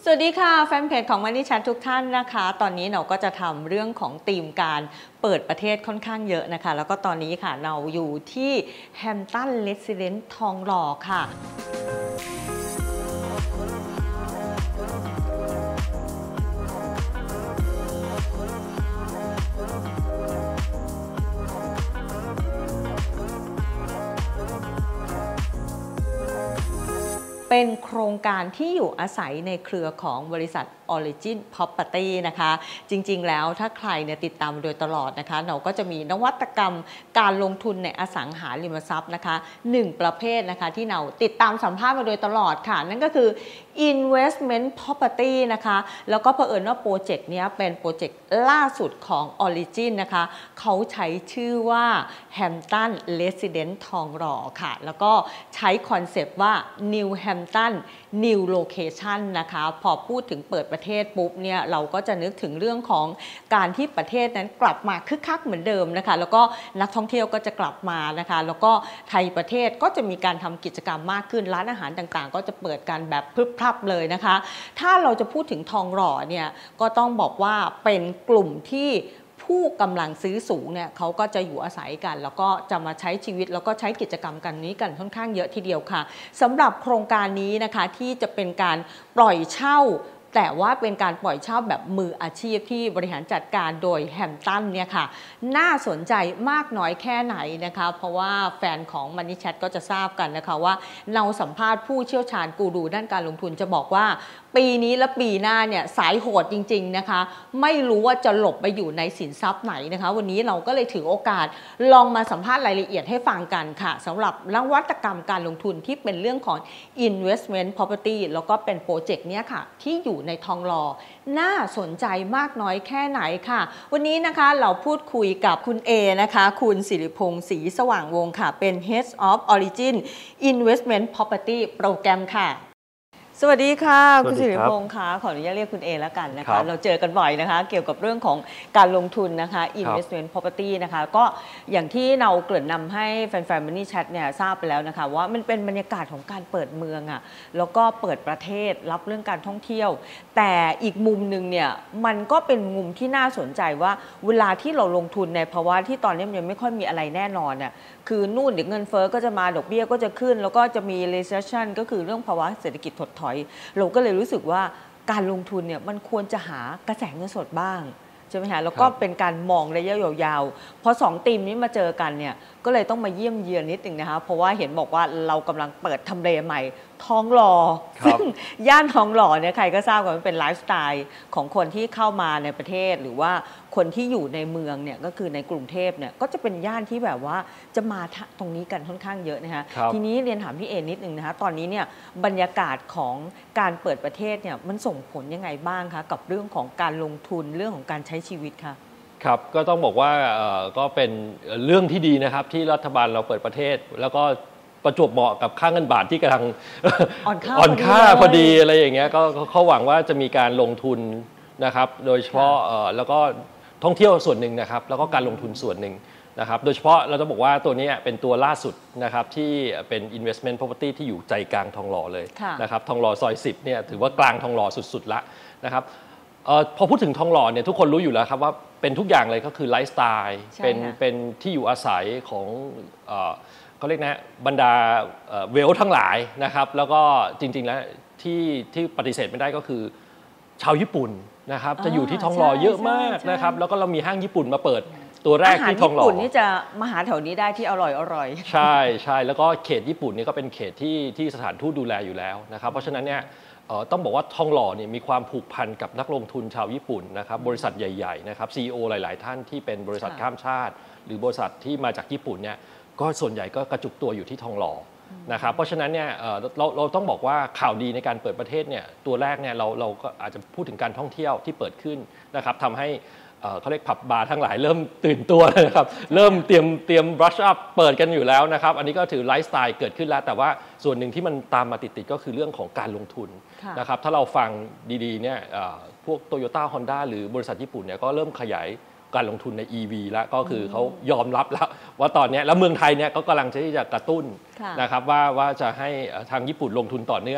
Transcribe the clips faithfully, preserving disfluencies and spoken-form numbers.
สวัสดีค่ะแฟนเพจของ Money Chat ทุกท่านนะคะตอนนี้เราก็จะทำเรื่องของธีมการเปิดประเทศค่อนข้างเยอะนะคะแล้วก็ตอนนี้ค่ะเราอยู่ที่แฮมตันเรสซิเดนซ์ทองหล่อค่ะเป็นโครงการที่อยู่อาศัยในเครือของบริษัท Origin Property นะคะจริงๆแล้วถ้าใครเนี่ยติดตามโดยตลอดนะคะเราก็จะมีนวัตกรรมการลงทุนในอสังหาริมทรัพย์นะคะหนึ่งประเภทนะคะที่เราติดตามสัมภาษณ์มาโดยตลอดค่ะนั่นก็คือ Investment Property นะคะแล้วก็เผอิญว่าโปรเจกต์นี้เป็นโปรเจกต์ล่าสุดของ Origin นะคะเขาใช้ชื่อว่า Hampton Residence ทองหล่อค่ะแล้วก็ใช้คอนเซปต์ว่า New Hampton New Location นะคะพอพูดถึงเปิดประเทศปุ๊บเนี่ยเราก็จะนึกถึงเรื่องของการที่ประเทศนั้นกลับมาคึกคักเหมือนเดิมนะคะแล้วก็นักท่องเที่ยวก็จะกลับมานะคะแล้วก็ไทยประเทศก็จะมีการทำกิจกรรมมากขึ้นร้านอาหารต่างๆก็จะเปิดกันแบบพรึบพรับเลยนะคะถ้าเราจะพูดถึงทองหล่อเนี่ยก็ต้องบอกว่าเป็นกลุ่มที่ผู้กำลังซื้อสูงเนี่ยเขาก็จะอยู่อาศัยกันแล้วก็จะมาใช้ชีวิตแล้วก็ใช้กิจกรรมกันนี้กันค่อนข้างเยอะทีเดียวค่ะสำหรับโครงการนี้นะคะที่จะเป็นการปล่อยเช่าแต่ว่าเป็นการปล่อยเช่าแบบมืออาชีพที่บริหารจัดการโดยแฮมตันเนี่ยค่ะน่าสนใจมากน้อยแค่ไหนนะคะเพราะว่าแฟนของ Money Chat ก็จะทราบกันนะคะว่าเราสัมภาษณ์ผู้เชี่ยวชาญกูรูด้านการลงทุนจะบอกว่าปีนี้และปีหน้าเนี่ยสายโหดจริงๆนะคะไม่รู้ว่าจะหลบไปอยู่ในสินทรัพย์ไหนนะคะวันนี้เราก็เลยถือโอกาสลองมาสัมภาษณ์รายละเอียดให้ฟังกันค่ะสำหรับนวัตกรรมการลงทุนที่เป็นเรื่องของ Investment Property แล้วก็เป็นโปรเจกต์เนี้ยค่ะที่อยู่ในทองหล่อน่าสนใจมากน้อยแค่ไหนค่ะวันนี้นะคะเราพูดคุยกับคุณเอนะคะคุณสิริพงษ์ศรีสว่างวงศ์ค่ะเป็น Head of Origin Investment Property โปรแกรมค่ะสวัสดีค่ะคุณสิริพงษ์คะขออนุญาตเรียกคุณเอแล้วกันนะคะเราเจอกันบ่อยนะคะเกี่ยวกับเรื่องของการลงทุนนะคะ investment property นะคะก็อย่างที่เราเกริ่นนำให้แฟนๆ Money Chat เนี่ยทราบไปแล้วนะคะว่ามันเป็นบรรยากาศของการเปิดเมืองอ่ะแล้วก็เปิดประเทศรับเรื่องการท่องเที่ยวแต่อีกมุมนึงเนี่ยมันก็เป็นมุมที่น่าสนใจว่าเวลาที่เราลงทุนในภาวะที่ตอนนี้มันยังไม่ค่อยมีอะไรแน่นอนเนี่ยคือนู่นเดี๋ยวเงินเฟ้อก็จะมาดอกเบี้ยก็จะขึ้นแล้วก็จะมี recession ก็คือเรื่องภาวะเศรษฐกิจถดถอยเราก็เลยรู้สึกว่าการลงทุนเนี่ยมันควรจะหากระแสเงินสดบ้างใช่ไหมคะแล้วก็เป็นการมองระยะยาวๆพอสองธีมนี้มาเจอกันเนี่ยก็เลยต้องมาเยี่ยมเยือนนิดนึงนะคะเพราะว่าเห็นบอกว่าเรากำลังเปิดทำเลใหม่ทองหล่อซึ่งย่านทองหล่อเนี่ยใครก็ทราบว่ามันเป็นไลฟ์สไตล์ของคนที่เข้ามาในประเทศหรือว่าคนที่อยู่ในเมืองเนี่ยก็คือในกรุงเทพเนี่ยก็จะเป็นย่านที่แบบว่าจะมาตรงนี้กันค่อนข้างเยอะนะคะทีนี้เรียนถามพี่เอนิดนึงนะคะตอนนี้เนี่ยบรรยากาศของการเปิดประเทศเนี่ยมันส่งผลยังไงบ้างคะกับเรื่องของการลงทุนเรื่องของการใช้ชีวิตคะครับก็ต้องบอกว่าก็เป็นเรื่องที่ดีนะครับที่รัฐบาลเราเปิดประเทศแล้วก็ประจวบเหมาะกับค่าเงินบาทที่กำลังอ่อนค่าอ่อนค่าพอดีอะไรอย่างเงี้ยก็เขาหวังว่าจะมีการลงทุนนะครับโดยเฉพาะแล้วก็ท่องเที่ยวส่วนหนึ่งนะครับแล้วก็การลงทุนส่วนหนึ่งนะครับโดยเฉพาะเราจะบอกว่าตัวนี้เป็นตัวล่าสุดนะครับที่เป็น investment property ที่อยู่ใจกลางทองหล่อเลยนะครับทองหล่อซอยสิบเนี่ยถือว่ากลางทองหล่อสุดๆละนะครับเอ่อพอพูดถึงทองหล่อเนี่ยทุกคนรู้อยู่แล้วครับว่าเป็นทุกอย่างเลยก็คือไลฟ์สไตล์เป็นเป็นที่อยู่อาศัยของเอ่อเขาเรียกนะบรรดาเวลทั้งหลายนะครับแล้วก็จริงๆแล้วที่ที่ปฏิเสธไม่ได้ก็คือชาวญี่ปุ่นนะครับจะอยู่ที่ทองหล่อเยอะมากนะครับแล้วก็เรามีห้างญี่ปุ่นมาเปิดตัวแรกที่ทองหล่ออาหารญี่ปุ่นนี่จะมาหาแถวนี้ได้ที่อร่อยอร่อยใช่ใช่แล้วก็เขตญี่ปุ่นนี่ก็เป็นเขตที่ที่สถานทูตดูแลอยู่แล้วนะครับเพราะฉะนั้นเนี่ยต้องบอกว่าทองหล่อเนี่ยมีความผูกพันกับนักลงทุนชาวญี่ปุ่นนะครับบริษัทใหญ่ๆนะครับ ซี อี โอ หลายๆท่านที่เป็นบริษัทข้ามชาติหรือบริษัทที่มาจากญี่ปุ่นเนี่ยก็ส่วนใหญ่ก็กระจุกตัวอยู่ที่ทองหล่อนะครับเพราะฉะนั้นเนี่ยเราเราต้องบอกว่าข่าวดีในการเปิดประเทศเนี่ยตัวแรกเนี่ยเราเราก็อาจจะพูดถึงการท่องเที่ยวที่เปิดขึ้นนะครับทำให้เขาเรียกผับบาร์ทั้งหลายเริ่มตื่นตัวนะครับเริ่มเตรียมเตรียม brush up เปิดกันอยู่แล้วนะครับอันนี้ก็ถือไลฟ์สไตล์เกิดขึ้นแล้วแต่ว่าส่วนหนึ่งที่มันตามมาติดๆก็คือเรื่องของการลงทุนนะครับถ้าเราฟังดีๆเนี่ยพวก Toyota Honda หรือบริษัทญี่ปุ่นเนี่ยก็เริ่มขยายการลงทุนใน อี วี แล้วก็คือเขายอมรับแล้วว่าตอนนี้แล้วเมืองไทยเนี่ยก็กำลังที่จะกระตุ้นนะครับว่าว่าจะให้ทางญี่ปุ่นลงทุนต่อเนื่อง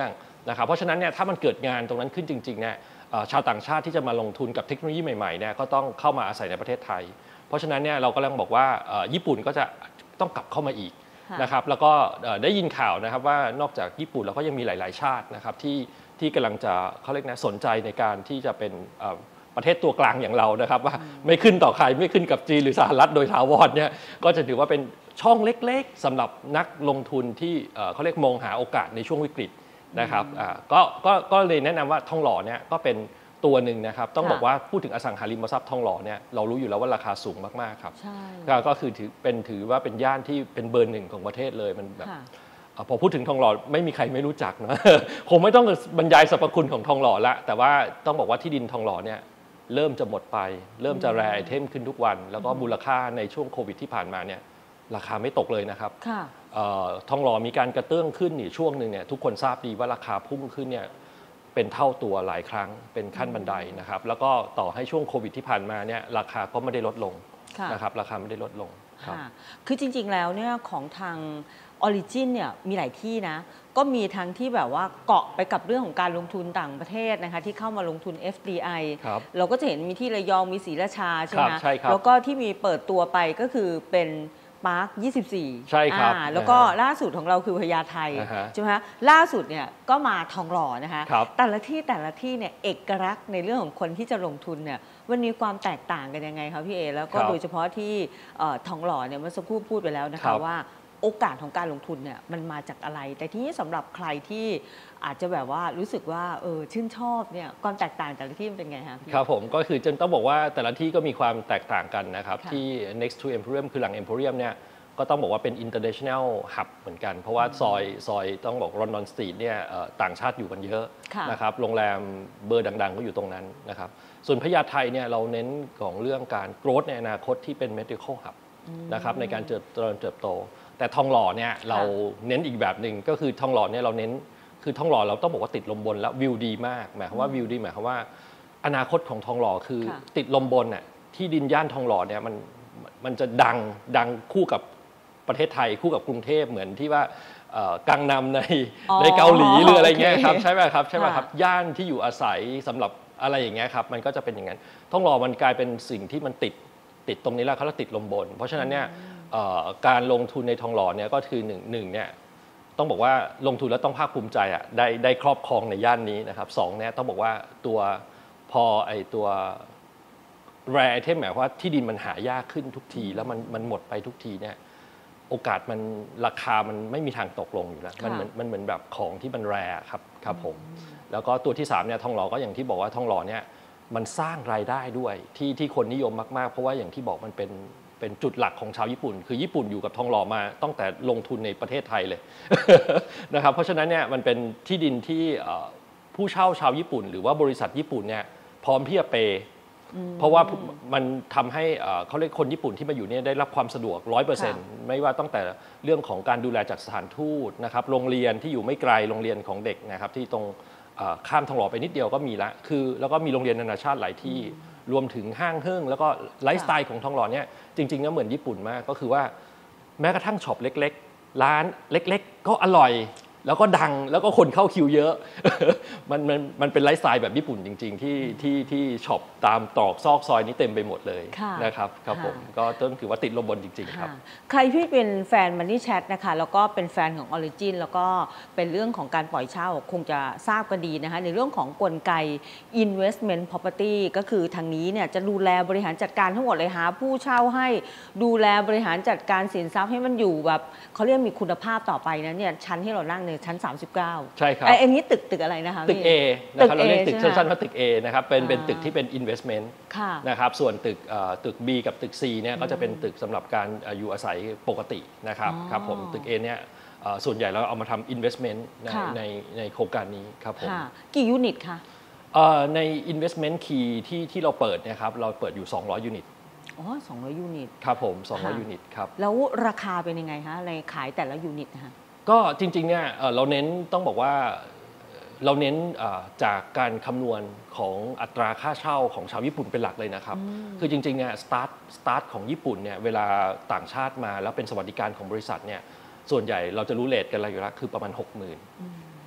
นะครับเพราะฉะนั้นเนี่ยถ้ามันเกิดงานตรงนั้นขึ้นจริงๆเนี่ยชาวต่างชาติที่จะมาลงทุนกับเทคโนโลยีใหม่ๆเนี่ยก็ต้องเข้ามาอาศัยในประเทศไทยเพราะฉะนั้นเนี่ยเรากำลังบอกว่าญี่ปุ่นก็จะต้องกลับเข้ามาอีกนะครับแล้วก็ได้ยินข่าวนะครับว่านอกจากญี่ปุ่นเราก็ยังมีหลายๆชาตินะครับที่ที่กำลังจะเขาเรียกนะสนใจในการที่จะเป็นประเทศตัวกลางอย่างเรานะครับว่าไม่ขึ้นต่อใครไม่ขึ้นกับจีนหรือสหรัฐโดยถาวรเนี่ยก็จะถือว่าเป็นช่องเล็กๆสำหรับนักลงทุนที่เขาเรียกมองหาโอกาสในช่วงวิกฤตนะครับก็ก็ก็เลยแนะนำว่าทองหล่อเนี่ยก็เป็นตัวหนึ่งนะครับต้องบอกว่าพูดถึงอสังหาริมทรัพย์ทองหล่อเนี่ยเรารู้อยู่แล้วว่าราคาสูงมากๆครับก็คือถือเป็นถือว่าเป็นย่านที่เป็นเบอร์หนึ่งของประเทศเลยมันแบบพอพูดถึงทองหล่อไม่มีใครไม่รู้จักนะคงไม่ต้องบรรยายสรรพคุณของทองหล่อละแต่ว่าต้องบอกว่าที่ดินทองหล่อเนี่ยเริ่มจะหมดไปเริ่มจะแรร์ไอเทมขึ้นทุกวันแล้วก็มูลค่าในช่วงโควิดที่ผ่านมาเนี่ยราคาไม่ตกเลยนะครับทองหล่อมีการกระเตื้องขึ้นนี่ช่วงหนึ่งเนี่ยทุกคนทราบดีว่าราคาพุ่งขึ้นเนี่ยเป็นเท่าตัวหลายครั้งเป็นขั้นบันไดนะครับแล้วก็ต่อให้ช่วงโควิดที่ผ่านมาเนี่ยราคาก็ไม่ได้ลดลงนะครับราคาไม่ได้ลดลงคือจริงๆแล้วเนี่ยของทางออริจินเนี่ยมีหลายที่นะก็มีทั้งที่แบบว่าเกาะไปกับเรื่องของการลงทุนต่างประเทศนะคะที่เข้ามาลงทุน เอฟ ดี ไอ เราก็จะเห็นมีที่ระยองมีศรีราชาใช่ไหมแล้วก็ที่มีเปิดตัวไปก็คือเป็นมาร์คยี่สิบสี่ใช่ครับแล้วก็ล่าสุดของเราคือพญาไทใช่ไหมคะล่าสุดเนี่ยก็มาทองหล่อนะคะแต่ละที่แต่ละที่เนี่ยเอกลักษณ์ในเรื่องของคนที่จะลงทุนเนี่ยมันมีความแตกต่างกันยังไงคะพี่เอแล้วก็โดยเฉพาะที่ทองหล่อเนี่ยเมื่อสักครู่พูดไปแล้วนะคะว่าโอกาสของการลงทุนเนี่ยมันมาจากอะไรแต่ที่สำหรับใครที่อาจจะแบบว่ารู้สึกว่าเออชื่นชอบเนี่ยความแตกต่างแต่ละที่มันเป็นไงคะครับผมก็คือจะต้องบอกว่าแต่ละที่ก็มีความแตกต่างกันนะครับที่ next to Emporium คือหลัง Emporium เนี่ยก็ต้องบอกว่าเป็น international hub เหมือนกันเพราะว่าซอยซอยต้องบอก London Street เนี่ยต่างชาติอยู่กันเยอะนะครับโรงแรมเบอร์ดังๆก็อยู่ตรงนั้นนะครับส่วนพญาไทเนี่ยเราเน้นของเรื่องการ growth ในอนาคตที่เป็น medical hub นะครับในการเจริญเติบโตแต่ทองหล่อเนี่ยเราเน้นอีกแบบหนึ่งก็คือทองหล่อเนี่ยเราเน้นคือทองหล่อเราต้องบอกว่าติดลมบนแล้ววิวดีมากหมายความว่าวิวดีหมายความว่าอนาคตของทองหล่อคือติดลมบนน่ะที่ดินย่านทองหล่อเนี่ยมันมันจะดังดังคู่กับประเทศไทยคู่กับกรุงเทพเหมือนที่ว่ากังนำในในเกาหลีหรืออะไรเงี้ยครับใช่ไหมครับใช่ไหมครับย่านที่อยู่อาศัยสำหรับอะไรอย่างเงี้ยครับมันก็จะเป็นอย่างนั้นทองหล่อมันกลายเป็นสิ่งที่มันติดติดตรงนี้แล้วเขาเรียกติดลมบนเพราะฉะนั้นเนี่ยการลงทุนในทองหล่อเนี่ยก็คือหนึ่งหนึ่งเนี่ยต้องบอกว่าลงทุนแล้วต้องภาคภูมิใจอ่ะได้ได้ครอบครองในย่านนี้นะครับสองเนี่ยต้องบอกว่าตัวพอไอตัวแรร์ไอเทมหมายว่าที่ดินมันหายากขึ้นทุกทีแล้วมันมันหมดไปทุกทีเนี่ยโอกาสมันราคามันไม่มีทางตกลงอยู่แล้วมันเหมือนมันเหมือนแบบของที่มันแรร์ครับครับผมแล้วก็ตัวที่สามเนี่ยทองหล่อก็อย่างที่บอกว่าทองหล่อเนี่ยมันสร้างรายได้ด้วยที่ที่คนนิยมมากๆเพราะว่าอย่างที่บอกมันเป็นเป็นจุดหลักของชาวญี่ปุ่นคือญี่ปุ่นอยู่กับทองหล่อมาตั้งแต่ลงทุนในประเทศไทยเลย นะครับเพราะฉะนั้นเนี่ยมันเป็นที่ดินที่ผู้เช่าชาวญี่ปุ่นหรือว่าบริษัทญี่ปุ่นเนี่ยพร้อมที่จะเปย์เพราะว่ามันทำให้เขาเรียกคนญี่ปุ่นที่มาอยู่เนี่ยได้รับความสะดวก ร้อยเปอร์เซ็นต์ ไม่ว่าตั้งแต่เรื่องของการดูแลจากสถานทูตนะครับโรงเรียนที่อยู่ไม่ไกลโรงเรียนของเด็กนะครับที่ตรงข้ามทองหล่อไปนิดเดียวก็มีละคือแล้วก็มีโรงเรียนนานาชาติหลายที่รวมถึงห้างเฮิ่งแล้วก็ไลฟ์สไตล์ของทองหล่อเนี่ยจริงๆก็เหมือนญี่ปุ่นมากก็คือว่าแม้กระทั่งช็อปเล็กๆร้านเล็กๆก็อร่อยแล้วก็ดังแล้วก็คนเข้าคิวเยอะ มันมันมันเป็นไลฟ์สไตล์แบบญี่ปุ่นจริงๆที่ที่ที่ช็อปตามตรอกซอกซอยนี้เต็มไปหมดเลยนะครับครับผมก็ต้องถือว่าติดลมบนจริงๆครับใครที่เป็นแฟน Money Chat นะคะแล้วก็เป็นแฟนของ Origin แล้วก็เป็นเรื่องของการปล่อยเช่าคงจะทราบกันดีนะคะในเรื่องของกลไก Investment Property ก็คือทางนี้เนี่ยจะดูแลบริหารจัดการทั้งหมดเลยหาผู้เช่าให้ดูแลบริหารจัดการสินทรัพย์ให้มันอยู่แบบเขาเรียกมีคุณภาพต่อไปนะเนี่ยชั้นที่เรานั่งชั้นสามสิบเก้าใช่ครับไอ้นี้ตึกตึกอะไรนะคะตึก A นะครับเราเรียกตึกสั้นๆว่าตึก A นะครับเป็นเป็นตึกที่เป็น investment นะครับส่วนตึกตึก B กับตึก C เนี่ยก็จะเป็นตึกสำหรับการอยู่อาศัยปกตินะครับครับผมตึก A เนี่ยส่วนใหญ่เราเอามาทำ investment ในในในโครงการนี้ครับผมกี่ยูนิตคะใน investment key ที่ที่เราเปิดเนี่ยครับเราเปิดอยู่สองร้อยยูนิตอ๋อสองร้อยยูนิตครับผมสองร้อยยูนิตครับแล้วราคาเป็นยังไงคะในขายแต่ละยูนิตนะคะก็จริงๆเนี่ยเราเน้นต้องบอกว่าเราเน้นจากการคำนวณของอัตราค่าเช่าของชาวญี่ปุ่นเป็นหลักเลยนะครับคือจริงๆเนี่ยสตาร์ทสตาร์ทของญี่ปุ่นเนี่ยเวลาต่างชาติมาแล้วเป็นสวัสดิการของบริษัทเนี่ยส่วนใหญ่เราจะรู้เรทกันอะไรอยู่แล้วคือประมาณ หกหมื่น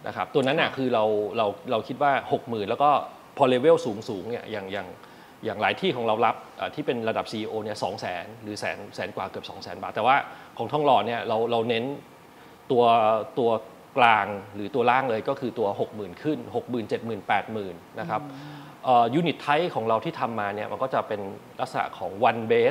นะครับตัวนั้นน่ะคือเราเราเราคิดว่า หกหมื่น แล้วก็พอเลเวลสูงสูงเนี่ยอย่างอย่างอย่างหลายที่ของเรารับที่เป็นระดับ ซี อี โอ เนี่ย สองแสน หรือแสนแสนกว่าเกือบ สองแสน บาทแต่ว่าของทองหล่อเนี่ยเราเราเน้นตัวตัวกลางหรือตัวล่างเลยก็คือตัว หกหมื่น ขึ้น หกหมื่น เจ็ดหมื่น แปดหมื่น นะครับยูนิตไทป์ของเราที่ทำมาเนี่ยมันก็จะเป็นลักษณะของ one bed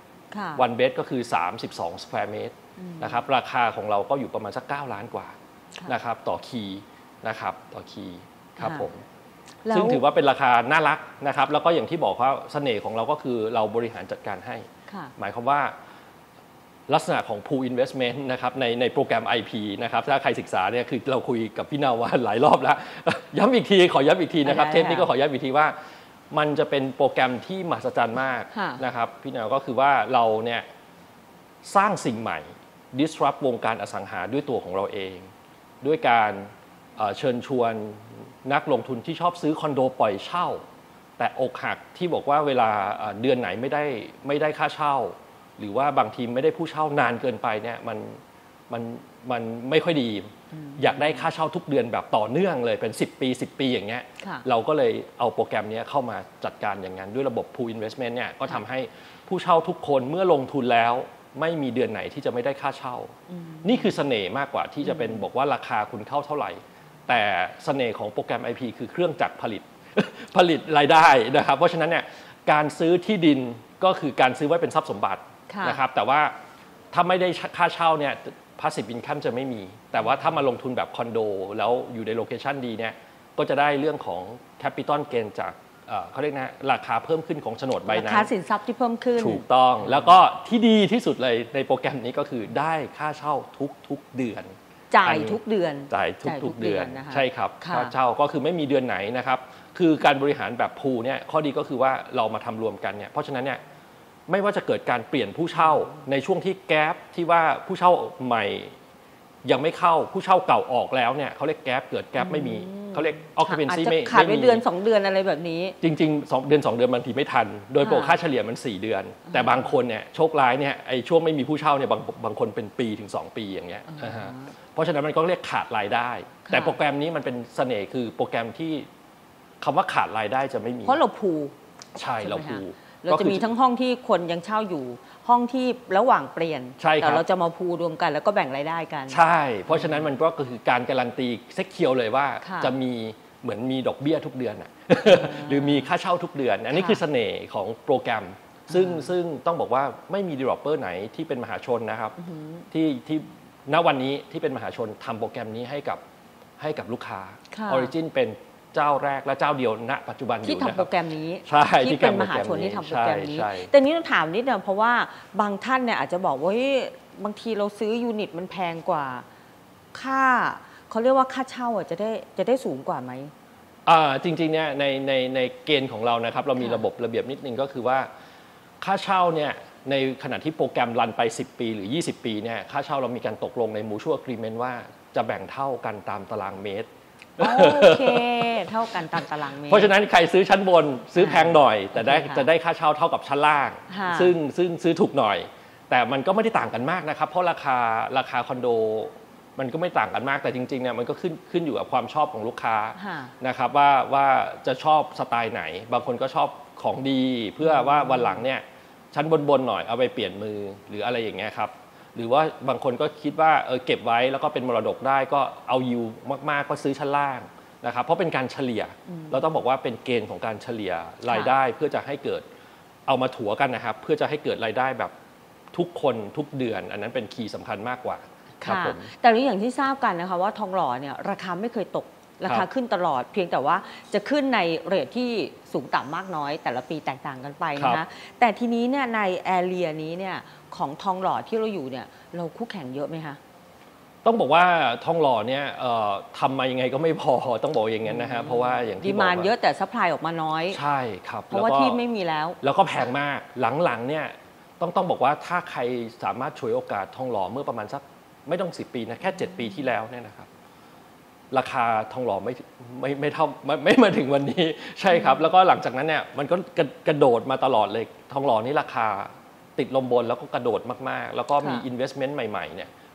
one bed ก็คือสามสิบสอง square meter นะครับราคาของเราก็อยู่ประมาณสักเก้าล้านกว่านะครับต่อคีย์นะครับต่อคีย์ครับผมซึ่งถือว่าเป็นราคาน่ารักนะครับแล้วก็อย่างที่บอกว่าเสน่ห์ของเราก็คือเราบริหารจัดการให้หมายความว่าลักษณะของ pool investment นะครับในในโปรแกรม ไอ พี นะครับถ้าใครศึกษาเนี่ยคือเราคุยกับพี่นาวาหลายรอบแล้วย้ำอีกทีขอย้ำอีกทีนะครับเทปนี้ก็ขอย้ำอีกทีว่ามันจะเป็นโปรแกรมที่มหัศจรรย์มากนะครับพี่นาวก็คือว่าเราเนี่ยสร้างสิ่งใหม่ disrupt วงการอสังหาด้วยตัวของเราเองด้วยการเชิญชวนนักลงทุนที่ชอบซื้อคอนโดปล่อยเช่าแต่อกหักที่บอกว่าเวลาเดือนไหนไม่ได้ไม่ได้ค่าเช่าหรือว่าบางทีไม่ได้ผู้เช่านานเกินไปเนี่ยมันมันมันไม่ค่อยดีอยากได้ค่าเช่าทุกเดือนแบบต่อเนื่องเลยเป็นสิบปีสิบปีอย่างเงี้ยเราก็เลยเอาโปรแกรมนี้เข้ามาจัดการอย่างนั้นด้วยระบบ pool investment เนี่ยก็ทำให้ผู้เช่าทุกคนเมื่อลงทุนแล้วไม่มีเดือนไหนที่จะไม่ได้ค่าเช่านี่คือเสน่ห์มากกว่าที่จะเป็นบอกว่าราคาคุณเข้าเท่าไหร่แต่เสน่ห์ของโปรแกรม ไอ พี คือเครื่องจักรผลิต ผลิตรายได้นะครับเพราะฉะนั้นเนี่ยการซื้อที่ดินก็คือการซื้อไว้เป็นทรัพย์สมบัตินะครับแต่ว่าถ้าไม่ได้ค่าเช่าเนี่ย passive income จะไม่มีแต่ว่าถ้ามาลงทุนแบบคอนโดแล้วอยู่ในโลเคชันดีเนี่ยก็จะได้เรื่องของ capital gain จากเขาเรียกนะราคาเพิ่มขึ้นของโฉนดใบนั้นราคาสินทรัพย์ที่เพิ่มขึ้นถูกต้องแล้วก็ที่ดีที่สุดเลยในโปรแกรมนี้ก็คือได้ค่าเช่าทุกๆเดือนจ่ายทุกเดือนจ่ายทุกๆเดือนใช่ครับค่าเช่าก็คือไม่มีเดือนไหนนะครับคือการบริหารแบบพูลเนี่ยข้อดีก็คือว่าเรามาทำรวมกันเนี่ยเพราะฉะนั้นเนี่ยไม่ว่าจะเกิดการเปลี่ยนผู้เช่าในช่วงที่แกปที่ว่าผู้เช่าใหม่ยังไม่เข้าผู้เช่าเก่าออกแล้วเนี่ยเขาเรียกแกปเกิดแกปไม่มีเขาเรียก occupancy ไม่ขาดไปเดือนสองเดือนอะไรแบบนี้จริงๆสองเดือนสองเดือนบางทีไม่ทันโดยปกติค่าเฉลี่ยมันสี่เดือนแต่บางคนเนี่ยโชคร้ายเนี่ยไอ้ช่วงไม่มีผู้เช่าเนี่ยบางบางคนเป็นปีถึงสองปีอย่างเงี้ยเพราะฉะนั้นมันก็เรียกขาดรายได้แต่โปรแกรมนี้มันเป็นเสน่ห์คือโปรแกรมที่คำว่าขาดรายได้จะไม่มีเพราะเราพูลใช่เราพูลเราจะมีทั้งห้องที่คนยังเช่าอยู่ห้องที่ระหว่างเปลี่ยนแต่เราจะมาพูลรวมกันแล้วก็แบ่งรายได้กันใช่เพราะฉะนั้นมันก็คือการการันตีเซ็กเคียวเลยว่าจะมีเหมือนมีดอกเบี้ยทุกเดือนหรือมีค่าเช่าทุกเดือนอันนี้คือเสน่ห์ของโปรแกรมซึ่งซึ่งต้องบอกว่าไม่มี developer ไหนที่เป็นมหาชนนะครับที่ที่ณวันนี้ที่เป็นมหาชนทำโปรแกรมนี้ให้กับให้กับลูกค้า Origin เป็นเจ้าแรกและเจ้าเดียวณปัจจุบันอยู่ที่ทำโปรแกรมนี้ที่เป็นมหาชนที่ทำโปรแกรมนี้แต่นี้ต้องถามนิดนึงเพราะว่าบางท่านเนี่ยอาจจะบอกว่าบางทีเราซื้อยูนิตมันแพงกว่าค่าเขาเรียกว่าค่าเช่าจะได้จะได้สูงกว่าไหมอ่าจริงๆเนี่ยในในในเกณฑ์ของเรานะครับเรามีระบบระเบียบนิดนึงก็คือว่าค่าเช่าเนี่ยในขณะที่โปรแกรมรันไปสิบปีหรือยี่สิบปีเนี่ยค่าเช่าเรามีการตกลงใน mutual agreement ว่าจะแบ่งเท่ากันตามตารางเมตรโอเคเท่ากันตามตารางเมตรเพราะฉะนั้นใครซื้อชั้นบนซื้อแพงหน่อยแต่ได้จะได้ค่าเช่าเท่ากับชั้นล่างซึ่งซึ่งซื้อถูกหน่อยแต่มันก็ไม่ได้ต่างกันมากนะครับเพราะราคาราคาคอนโดมันก็ไม่ต่างกันมากแต่จริงๆเนี่ยมันก็ขึ้นขึ้นอยู่กับความชอบของลูกค้านะครับว่าว่าจะชอบสไตล์ไหนบางคนก็ชอบของดีเพื่อว่าวันหลังเนี่ยชั้นบนๆหน่อยเอาไปเปลี่ยนมือหรืออะไรอย่างเงี้ยครับหรือว่าบางคนก็คิดว่าเออเก็บไว้แล้วก็เป็นมรดกได้ก็เอายิวมากๆก็ซื้อชั้นล่างนะครับเพราะเป็นการเฉลี่ยเราต้องบอกว่าเป็นเกณฑ์ของการเฉลี่ยรายได้เพื่อจะให้เกิดเอามาถัวกันนะครับเพื่อจะให้เกิดรายได้แบบทุกคนทุกเดือนอันนั้นเป็นคีย์สำคัญมากกว่าค่ะแต่อย่างที่ทราบกันนะคะว่าทองหล่อเนี่ยราคาไม่เคยตกราคาขึ้นตลอดเพียงแต่ว่าจะขึ้นในเรทที่สูงต่ำมากน้อยแต่ละปีแตกต่างกันไปนะคะแต่ทีนี้เนี่ยในแอเรียนี้เนี่ยของทองหล่อที่เราอยู่เนี่ยเราคู่แข่งเยอะไหมคะต้องบอกว่าทองหล่อเนี่ยทำมายังไงก็ไม่พอต้องบอกอย่างนั้นนะฮะเพราะว่าอย่างที่บอกดีมานด์เยอะแต่ซัพพลายออกมาน้อยใช่ครับเพราะว่าที่ไม่มีแล้วแล้วก็แพงมากหลังๆเนี่ยต้องต้องบอกว่าถ้าใครสามารถฉวยโอกาสทองหล่อเมื่อประมาณสักไม่ต้องสิบปีนะแค่เจ็ดปีที่แล้วเนี่ยนะครับราคาทองหล่อไม่ไม่ไม่เท่าไม่ไม่มาถึงวันนี้ใช่ครับแล้วก็หลังจากนั้นเนี่ยมันก็กระโดดมาตลอดเลยทองหล่อนี่ราคาติดลมบนแล้วก็กระโดดมากๆแล้วก็มี investment ใหม่ๆเนี่ย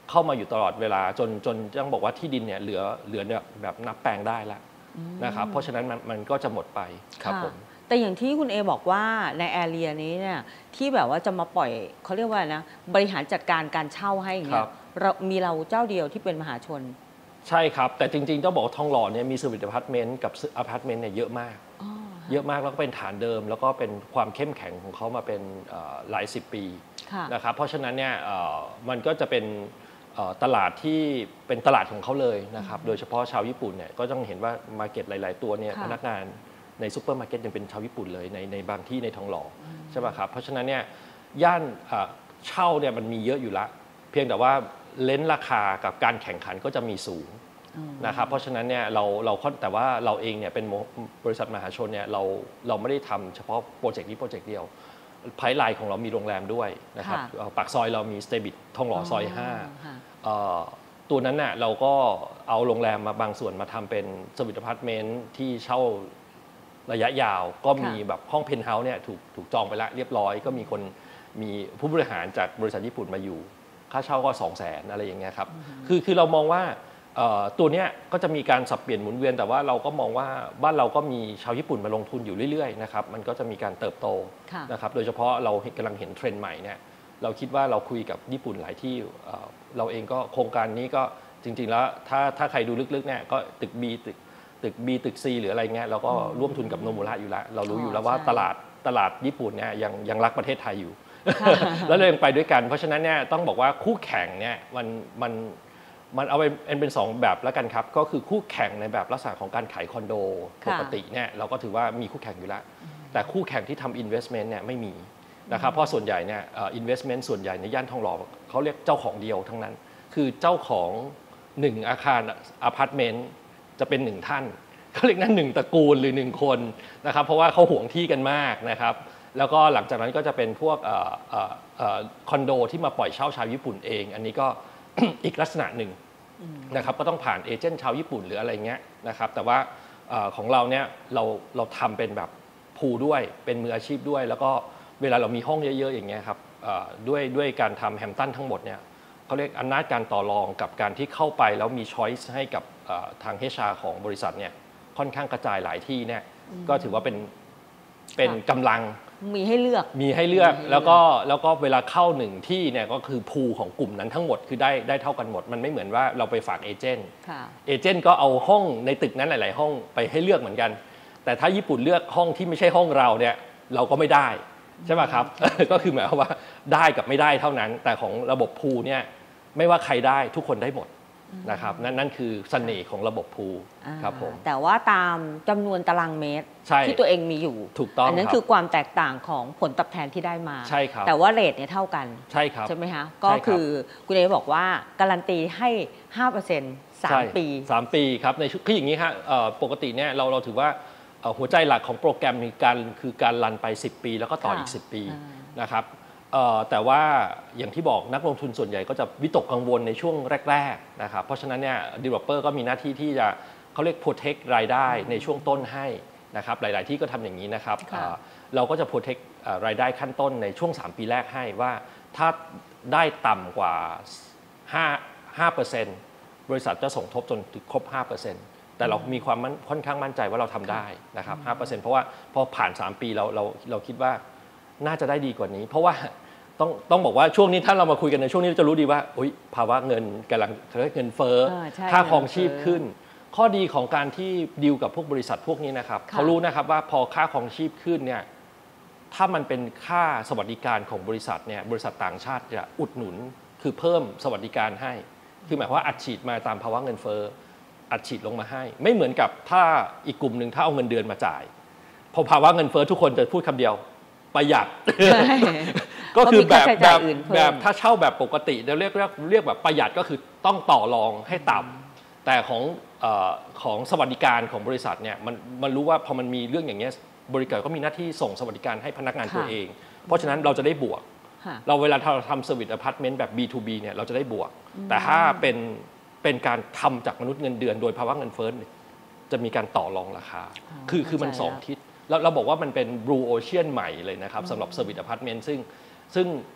เข้ามาอยู่ตลอดเวลาจนจนต้องบอกว่าที่ดินเนี่ยเหลือเหลือแบบนับแปลงได้แล้วนะครับเพราะฉะนั้นมันมันก็จะหมดไปครับผมแต่อย่างที่คุณเอบอกว่าในแอเรียนี้เนี่ยที่แบบว่าจะมาปล่อยเขาเรียกว่านะบริหารจัดการการเช่าให้อย่างเงี้ยเรามีเราเจ้าเดียวที่เป็นมหาชนใช่ครับแต่จริงๆต้องบอกทองหล่อเนี่ยมีเซอร์วิสอพาร์ตเมนต์กับอพาร์ตเมนต์เนี่ยเยอะมากเยอะมากแล้วก็เป็นฐานเดิมแล้วก็เป็นความเข้มแข็งของเขามาเป็นหลายสิบปีนะครับเพราะฉะนั้นเนี่ยมันก็จะเป็นตลาดที่เป็นตลาดของเขาเลยนะครับโดยเฉพาะชาวญี่ปุ่นเนี่ยก็ต้องเห็นว่ามาร์เก็ตหลายๆตัวเนี่ยพนักงานในซูเปอร์มาร์เก็ตยังเป็นชาวญี่ปุ่นเลยในในบางที่ในทองหล่อใช่ป่ะครับเพราะฉะนั้นเนี่ยย่านเช่าเนี่ยมันมีเยอะอยู่ละเพียงแต่ว่าเลนส์ราคากับการแข่งขันก็จะมีสูงนะครับเพราะฉะนั้นเนี่ยเราเราแต่ว่าเราเองเนี่ยเป็นบริษัทมหาชนเนี่ยเราเราไม่ได้ทำเฉพาะโปรเจกต์นี้โปรเจกต์เดียวไพล์ไลน์ของเรามีโรงแรมด้วยนะครับปากซอยเรามีสเตบิททองหล่อซอยห้าตัวนั้นน่ะเราก็เอาโรงแรมมาบางส่วนมาทำเป็นสวิทอพาร์ตเมนต์ที่เช่าระยะยาวก็มีแบบห้องเพนท์เฮาส์เนี่ยถูกถูกจองไปแล้วเรียบร้อยก็มีคนมีผู้บริหารจากบริษัทญี่ปุ่นมาอยู่ค่าเช่าก็สองแสนอะไรอย่างเงี้ยครับคือคือเรามองว่าตัวเนี้ยก็จะมีการสับเปลี่ยนหมุนเวียนแต่ว่าเราก็มองว่าบ้านเราก็มีชาวญี่ปุ่นมาลงทุนอยู่เรื่อยๆนะครับมันก็จะมีการเติบโตนะครับโดยเฉพาะเรากำลังเห็นเทรนด์ใหม่เนี่ยเราคิดว่าเราคุยกับญี่ปุ่นหลายที่เราเองก็โครงการนี้ก็จริงๆแล้วถ้าถ้าใครดูลึกๆเนี่ยก็ตึก B ตึกตึก B ตึก C หรืออะไรเงี้ยเราก็ร่วมทุนกับโนมุระอยู่แล้วเรารู้อยู่แล้วว่าตลาดตลาดญี่ปุ่นเนี่ยยังยังรักประเทศไทยอยู่แล้วเรายังไปด้วยกันเพราะฉะนั้นเนี่ยต้องบอกว่าคู่แข่งเนี่ยมันมันมันเอาเป็นเป็นสองแบบแล้วกันครับก็คือคู่แข่งในแบบลักษณะของการขายคอนโดปกติเนี่ยเราก็ถือว่ามีคู่แข่งอยู่แล้วแต่คู่แข่งที่ทำ investment เนี่ยไม่มีนะครับเพราะส่วนใหญ่เนี่ย investment ส่วนใหญ่ในย่านทองหล่อเขาเรียกเจ้าของเดียวทั้งนั้นคือเจ้าของหนึ่งอาคารอพาร์ตเมนต์จะเป็นหนึ่งท่านเขาเรียกนั้นหนึ่งตระกูลหรือหนึ่งคนนะครับเพราะว่าเขาห่วงที่กันมากนะครับแล้วก็หลังจากนั้นก็จะเป็นพวกคอนโดที่มาปล่อยเช่าชาวญี่ปุ่นเองอันนี้ก็ อีกลักษณะหนึ่งนะครับก็ต้องผ่านเอเจนต์ชาวญี่ปุ่นหรืออะไรเงี้ยนะครับแต่ว่าของเราเนี่ยเราเราทำเป็นแบบพูลด้วยเป็นมืออาชีพด้วยแล้วก็เวลาเรามีห้องเยอะๆอย่างเงี้ยครับด้วยด้วยการทำแฮมตันทั้งหมดเนี่ยเขาเรียกอำนาจการต่อรองกับการที่เข้าไปแล้วมีช้อยส์ให้กับทาง เอช อาร์ ของบริษัทเนี่ยค่อนข้างกระจายหลายที่เนี่ยก็ถือว่าเป็นเป็นกำลังมีให้เลือกมีให้เลือกแล้วก็แล้วก็เวลาเข้าหนึ่งที่เนี่ยก็คือพูลของกลุ่มนั้นทั้งหมดคือได้ได้เท่ากันหมดมันไม่เหมือนว่าเราไปฝากเอเจนต์เอเจนต์ก็เอาห้องในตึกนั้นหลายๆห้องไปให้เลือกเหมือนกันแต่ถ้าญี่ปุ่นเลือกห้องที่ไม่ใช่ห้องเราเนี่ยเราก็ไม่ได้ใช่ไหมครับ ก็คือหมายความว่าได้กับไม่ได้เท่านั้นแต่ของระบบพูลเนี่ยไม่ว่าใครได้ทุกคนได้หมดนะครับนั่นนั่นคือเสน่ห์ของระบบพูลครับผมแต่ว่าตามจำนวนตารางเมตรที่ตัวเองมีอยู่ถูกต้องอันนั้นคือความแตกต่างของผลตอบแทนที่ได้มาใช่ครับแต่ว่าเรทเนี่ยเท่ากันใช่ครับใช่ไหมคะก็คือคุณเอบอกว่าการันตีให้ ห้าเปอร์เซ็นต์ สามปีสามปีครับในคืออย่างนี้ฮะปกติเนี่ยเราเราถือว่าหัวใจหลักของโปรแกรมมีการคือการรันไปสิบปีแล้วก็ต่ออีกสิบปีนะครับแต่ว่าอย่างที่บอกนักลงทุนส่วนใหญ่ก็จะวิตกกังวลในช่วงแรกๆนะครับเพราะฉะนั้นเนี่ย developer ก็มีหน้าที่ที่จะเขาเรียก protect รายได้ในช่วงต้นให้นะครับหลายๆที่ก็ทำอย่างนี้นะครับเราก็จะ protect รายได้ขั้นต้นในช่วงสามปีแรกให้ว่าถ้าได้ต่ำกว่าห้าเปอร์เซ็นต์ บริษัทจะส่งทบจนถึงครบ ห้าเปอร์เซ็นต์ แต่เรามีความค่อนข้างมั่นใจว่าเราทำได้นะครับ ห้าเปอร์เซ็นต์ เพราะว่าพอผ่านสามปีเราเราเราคิดว่าน่าจะได้ดีกว่านี้เพราะว่าต้องต้องบอกว่าช่วงนี้ถ้าเรามาคุยกันในช่วงนี้จะรู้ดีว่าภาวะเงินกำลังเงินเฟ้อค่าครองชีพขึ้นข้อดีของการที่ดีลกับพวกบริษัทพวกนี้นะครับเขารู้นะครับว่าพอค่าครองชีพขึ้นเนี่ยถ้ามันเป็นค่าสวัสดิการของบริษัทเนี่ยบริษัทต่างชาติจะอุดหนุนคือเพิ่มสวัสดิการให้คือหมายความว่าอัดฉีดมาตามภาวะเงินเฟ้ออัดฉีดลงมาให้ไม่เหมือนกับถ้าอีกกลุ่มหนึ่งถ้าเอาเงินเดือนมาจ่ายพอภาวะเงินเฟ้อทุกคนจะพูดคำเดียวประหยัดก็คือแบบแบบแบบถ้าเช่าแบบปกติเราเรียกเรียกเรียกแบบประหยัดก็คือต้องต่อรองให้ต่ำแต่ของเอ่อของสวัสดิการของบริษัทเนี่ยมันมันรู้ว่าพอมันมีเรื่องอย่างเงี้ยบริษัทก็มีหน้าที่ส่งสวัสดิการให้พนักงานตัวเองเพราะฉะนั้นเราจะได้บวกเราเวลาเราทำเซอร์วิสอพาร์ตเมนต์แบบ บี ทู บี เนี่ยเราจะได้บวกแต่ถ้าเป็นเป็นการทำจากมนุษย์เงินเดือนโดยภาวะเงินเฟ้อจะมีการต่อรองราคาคือคือมันสองทิศแล้วเราบอกว่ามันเป็น blue ocean ใหม่เลยนะครับสำหรับ service apartment ซึ่งซึ่ง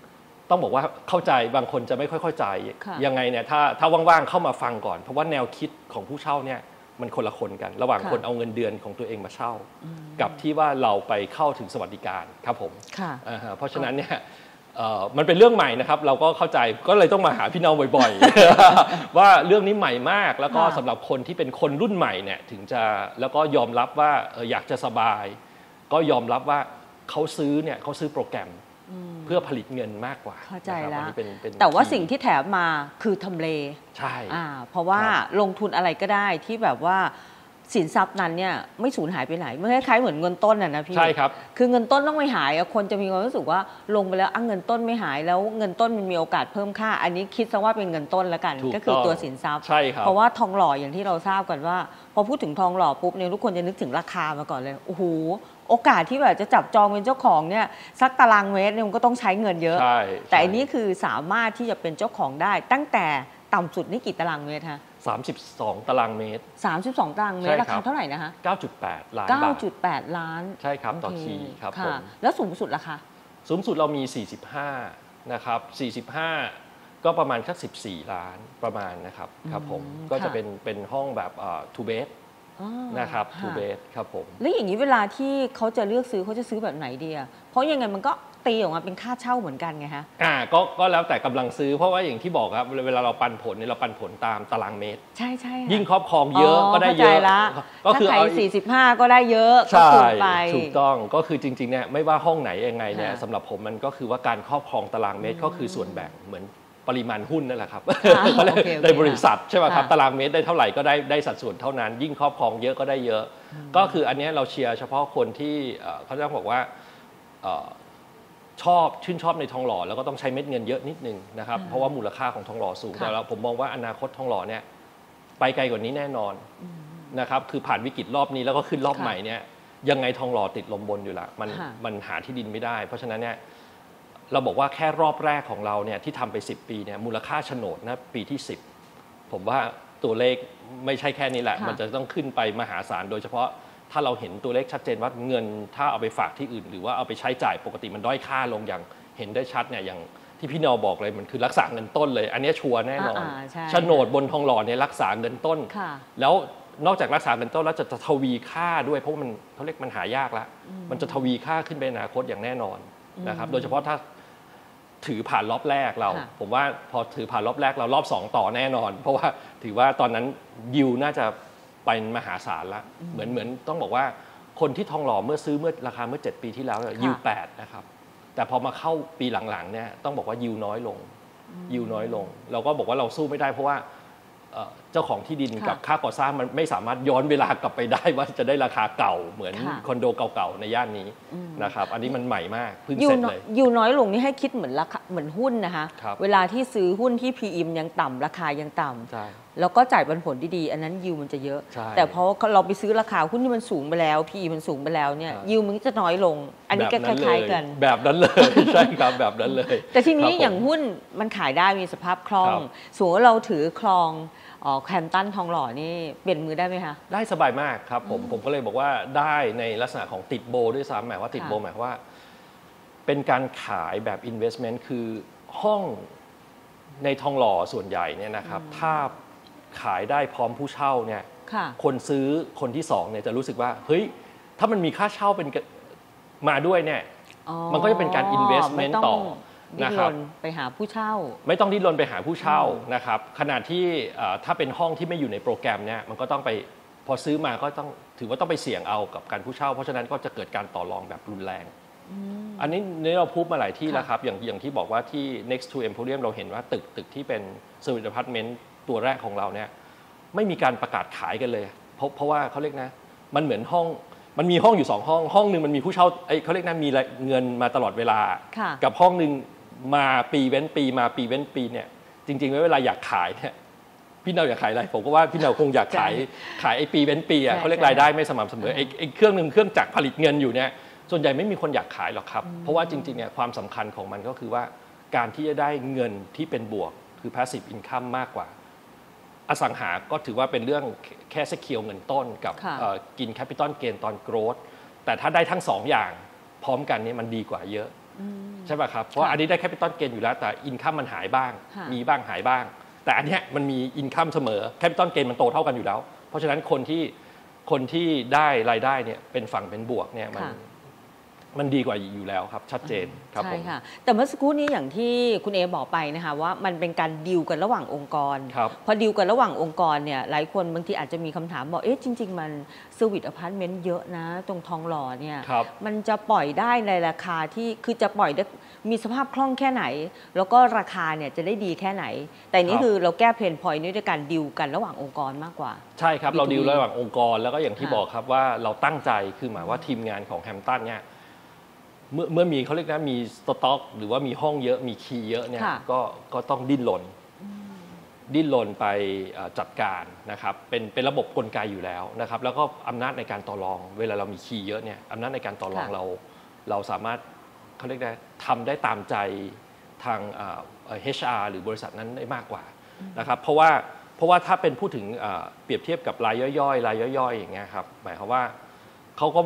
ต้องบอกว่าเข้าใจบางคนจะไม่ค่อยเข้าใจค่ะยังไงเนี่ยถ้าถ้าว่างๆเข้ามาฟังก่อนเพราะว่าแนวคิดของผู้เช่าเนี่ยมันคนละคนกัน ระหว่างค่ะคนเอาเงินเดือนของตัวเองมาเช่า กับที่ว่าเราไปเข้าถึงสวัสดิการครับผมค่ะอ่าฮะเพราะฉะนั้นเนี่ยเอ่อมันเป็นเรื่องใหม่นะครับเราก็เข้าใจก็เลยต้องมาหาพี่น้องบ่อยๆ ว่าเรื่องนี้ใหม่มากแล้วก็ค่ะสำหรับคนที่เป็นคนรุ่นใหม่เนี่ยถึงจะแล้วก็ยอมรับว่าเอ่ออยากจะสบาย ก็ยอมรับว่าเขาซื้อเนี่ยเขาซื้อโปรแกรมเพื่อผลิตเงินมากกว่าเข้าใจนะครับแล้อันวนี้เป็นเป็นแต่ว่าที่สิ่งที่แถมมาคือทำเลใช่อ่าเพราะว่าครับลงทุนอะไรก็ได้ที่แบบว่าสินทรัพย์นั้นเนี่ยไม่สูญหายไปไหนมันคล้ายๆเหมือนเงินต้นน่ะนะพี่ใช่ครับคือเงินต้นต้องไม่หายอะคนจะมีความรู้สึกว่าลงไปแล้วอ่ะเงินต้นไม่หายแล้วเงินต้นมันมีโอกาสเพิ่มค่า อันนี้คิดซะว่าเป็นเงินต้นแล้วกันถูกก็คือต้องตัวสินทรัพย์ใช่ครับเพราะว่าทองหล่ออย่างที่เราทราบกันว่า พอพูดถึงทองหล่อปุ๊บเนี่ยทุกคนจะนึกถึงราคามาก่อนเลยโอ้โหโอกาสที่แบบจะจับจองเป็นเจ้าของเนี่ยสักตารางเมตรเนี่ยมันก็ต้องใช้เงินเยอะใช่แต่อันนี้คือสามารถที่จะเป็นเจ้าของได้ ตั้งแต่ต่ำสุดนี่กี่ตารางเมตรฮะสามสิบสองตารางเมตรสามสิบสองตารางเมตรใช่ราครัคาบเท่าไหร่นะคะเก้าจุดแปด ล้านบาทเก้าจุดแปด ล้านใช่ครับต่อโเทีครับค่ะผมแล้วสูงสุดราคาสูงสุดเรามี สี่สิบห้า นะครับ สี่สิบห้า ก็ประมาณสักสิบสี่ ล้านประมาณนะครับครับผมอืมก็จะค่ะเป็นเป็นห้องแบบเอ่อ two bed อ๋อนะครับค่ะ two bed ครับผมแล้วอย่างนี้เวลาที่เขาจะเลือกซื้อเขาจะซื้อแบบไหนดีอะเพราะยังไงมันก็ตีออกมาเป็นค่าเช่าเหมือนกันไงฮะอ่าก็ก็แล้วแต่กำลังซื้อเพราะว่าอย่างที่บอกครับเวลาเราปันผลเนี่ยเราปันผลตามตารางเมตรใช่ใช่ค่ะยิ่งครอบครองเยอะก็ได้เยอะข้าใจละก็คือถ้าใครเอาสี่สิบห้าก็ได้เยอะก็ใช่คูณไปถูกต้องก็คือจริงๆเนี่ยไม่ว่าห้องไหนยังไงเนี่ยค่ะสำหรับผมมันก็คือว่าการครอบครองตารางเมตรก็คือส่วนแบ่งเหมือนปริมาณหุ้นนั่นแหละครับอ่าเขาเรียกโอเคโอเคในบริษัทใช่ไหมครับค่ะตารางเมตรได้เท่าไหร่ก็ได้ได้สัดส่วนเท่านั้น ยิ่งครอบครองเยอะก็ได้เยอะ ก็คืออันเนี้ยเราเชียร์เฉพาะคนที่เอ่อเขาจะบอกว่าเอ่อชอบชื่นชอบในทองหล่อแล้วก็ต้องใช้เม็ดเงินเยอะนิดนึงนะครับเพราะว่ามูลค่าของทองหล่อสูงค่ะแต่เราผมมองว่าอนาคตทองหล่อเนี่ยไปไกลกว่านี้แน่นอนนะครับคือผ่านวิกฤตรอบนี้แล้วก็ขึ้นรอบค่ะใหม่เนี่ยยังไงทองหล่อติดลมบนอยู่ละมันค่ะมันหาที่ดินไม่ได้ เพราะฉะนั้นเนี่ยเราบอกว่าแค่รอบแรกของเราเนี่ยที่ทำไปสิบปีเนี่ยมูลค่าโฉนดนะปีที่สิบผมว่าตัวเลขไม่ใช่แค่นี้แหละค่ะมันจะต้องขึ้นไปมหาศาลโดยเฉพาะถ้าเราเห็นตัวเลขชัดเจนว่าเงินถ้าเอาไปฝากที่อื่น หรือว่าเอาไปใช้จ่ายปกติมันด้อยค่าลงอย่างเห็นได้ชัดเนี่ยอย่างที่พี่นอบอกเลยมันคือรักษาเงินต้นเลย อันนี้ชัวร์แน่นอนอ่าใช่โฉนดบนทองหล่อเนี่ยรักษาเงินต้นค่ะแล้วนอกจากรักษาเงินต้นแล้วจะจะทวีค่าด้วยเพราะมันเขาเรียกมันหายากละมันจะทวีค่าขึ้นไปในอนาคตอย่างแน่นอนนะครับโดยเฉพาะถ้าถือผ่านรอบแรกเราค่ะผมว่าพอถือผ่านรอบแรกเรารอบสองต่อแน่นอน เพราะว่าถือว่าตอนนั้นยิวน่าจะเป็นมหาศาลละเหมือนเหมือนต้องบอกว่าคนที่ทองหล่อเมื่อซื้อเมื่อราคาเมื่อเจ็ดปีที่แล้วยิวแปดนะครับแต่พอมาเข้าปีหลังๆเนี่ยต้องบอกว่ายิวน้อยลงยิวน้อยลง เราก็บอกว่าเราสู้ไม่ได้เพราะว่าเอ่อเจ้าของที่ดินค่ะกับค่าก่อสร้างมันไม่สามารถย้อนเวลากลับไปได้ว่าจะได้ราคาเก่าเหมือนค่ะคอนโดเก่าๆในย่านนี้นะครับอันนี้มันใหม่มากเพิ่งยูเสร็จน้อเลย ยยูน้อยลงนี่ให้คิดเหมือนราคาเหมือนหุ้นนะคะครับเวลาที่ซื้อหุ้นที่ พี อี ยังต่ำราคายังต่ำใช่แล้วก็จ่ายปันผลดีๆอันนั้นยิวมันจะเยอะใช่แต่พอเราไปซื้อราคาหุ้นที่มันสูงไปแล้ว พี อี มันสูงไปแล้วเนี่ยครับยิวมันจะน้อยลง อันนี้ก็คล้ายๆกันแบบนั้นเลย ใช่ครับแบบนั้นเลยแต่ทีนี้ครับผมอย่างหุ้นมันขายได้มีสภาพคล่องครับสมมติว่าเราถือครองอ๋อแคมตันทองหล่อนี่เปลี่ยนมือได้ไหมคะได้สบายมากครับผมผมก็เลยบอกว่าได้ในลักษณะของติดโบด้วยซ้ำหมายว่าติดค่ะโบหมายความว่า เป็นการขายแบบ investment คือห้องในทองหล่อส่วนใหญ่เนี่ยนะครับถ้าขายได้พร้อมผู้เช่าเนี่ยค่ะคนซื้อคนที่สองเนี่ยจะรู้สึกว่าเฮ้ยถ้ามันมีค่าเช่าเป็นกมาด้วยเนี่ยอ๋อมันก็จะเป็นการ investment ไม่ต่อดิ้นะนครรับนไปหาผู้เช่าไม่ต้องดิ้นรนไปหาผู้เช่านะครับขณะที่เอ่อถ้าเป็นห้องที่ไม่อยู่ในโปรแกรมเนี่ยมันก็ต้องไปพอซื้อมาก็ต้องถือว่าต้องไปเสี่ยงเอากับการผู้เช่า เพราะฉะนั้นก็จะเกิดการต่อรองแบบรุนแรง อันนี้นี่เราพูดมาหลายที่ค่ะแล้วครับอย่างอย่างที่บอกว่าที่ next to Emporium เราเห็นว่าตึกตึกที่เป็น service apartment ตัวแรกของเราเนี่ยไม่มีการประกาศขายกันเลย เพราะเพราะว่าเขาเรียกนะมันเหมือนห้องมันมีห้องอยู่สองห้องห้องหนึ่งมันมีผู้เช่าเอ้ยเขาเรียกนะมีเงินมาตลอดเวลาค่ะกับห้องหนึ่งมาปีเว้นปีมาปีเว้นปีเนี่ยจริงๆเวลาอยากขายเนี่ยพี่เนาอยากขายอะไรผมก็ว่าพี่เนาคงอยากขายขายไอ้ปีเว้นปีอ่ะใช่เขาเรียกใช่รายได้ไม่สม่ำเสมอไอ้ไอ้เครื่องหนึ่งเครื่องจักรผลิตเงินอยู่เนี่ยส่วนใหญ่ไม่มีคนอยากขายหรอกครับ เพราะว่าจริงๆเนี่ยความสำคัญของมันก็คือว่าการที่จะได้เงินที่เป็นบวกคือ passive income มากกว่าอสังหาก็ถือว่าเป็นเรื่องแค่สกิลเงินต้นกับค่ะเอ่อกิน capital gain ตอน growth แต่ถ้าได้ทั้งสองอย่างพร้อมกันเนี่ยมันดีกว่าเยอะใช่ป่ะครับเพราะอันนี้ได้แคปิตอลเกนอยู่แล้วแต่อินคัมมันหายบ้างมีบ้างหายบ้างแต่อันเนี้ยมันมีอินคัมเสมอแคปิตอลเกนมันโตเท่ากันอยู่แล้วเพราะฉะนั้นคนที่คนที่ได้รายได้เนี่ยเป็นฝั่งเป็นบวกเนี่ยมันมันดีกว่าอยู่แล้วครับชัดเจนครับใช่ค่ะแต่เมื่อสักครู่นี้อย่างที่คุณเอบอกไปนะคะว่ามันเป็นการดีลกันระหว่างองค์กรพอดีลกันระหว่างองค์กรเนี่ยหลายคนบางทีอาจจะมีคำถามบอกเอ๊ะจริงๆมันเซอร์วิสอพาร์ตเมนต์เยอะนะตรงทองหล่อเนี่ยมันจะปล่อยได้ในราคาที่คือจะปล่อยได้มีสภาพคล่องแค่ไหนแล้วก็ราคาเนี่ยจะได้ดีแค่ไหนแต่นี้คือเราแก้เพนพอยต์นี้ด้วยการดีลกันระหว่างองค์กรมากกว่าใช่ครับเราดีลระหว่างองค์กรแล้วก็อย่างที่บอกครับว่าเราตั้งใจคือหมายว่าทีมงานของแฮมตันเนี่ยเมื่อเมื่อมีเขาเรียกนะมีสต็อกหรือว่ามีห้องเยอะมีคีย์เยอะเนี่ยก็ก็ต้องดิ้นรนดิ้นรนไปจัดการนะครับเป็นเป็นระบบกลไกอยู่แล้วนะครับแล้วก็อำนาจในการต่อรองเวลาเรามีคีย์เยอะเนี่ยอำนาจในการต่อรองเราเราสามารถเขาเรียกได้ทำได้ตามใจทาง เอช อาร์ หรือบริษัทนั้นได้มากกว่านะครับเพราะว่าเพราะว่าถ้าเป็นพูดถึงเปรียบเทียบกับรายย่อยๆรายย่อยๆอย่างเงี้ยครับหมายความว่าเขาก็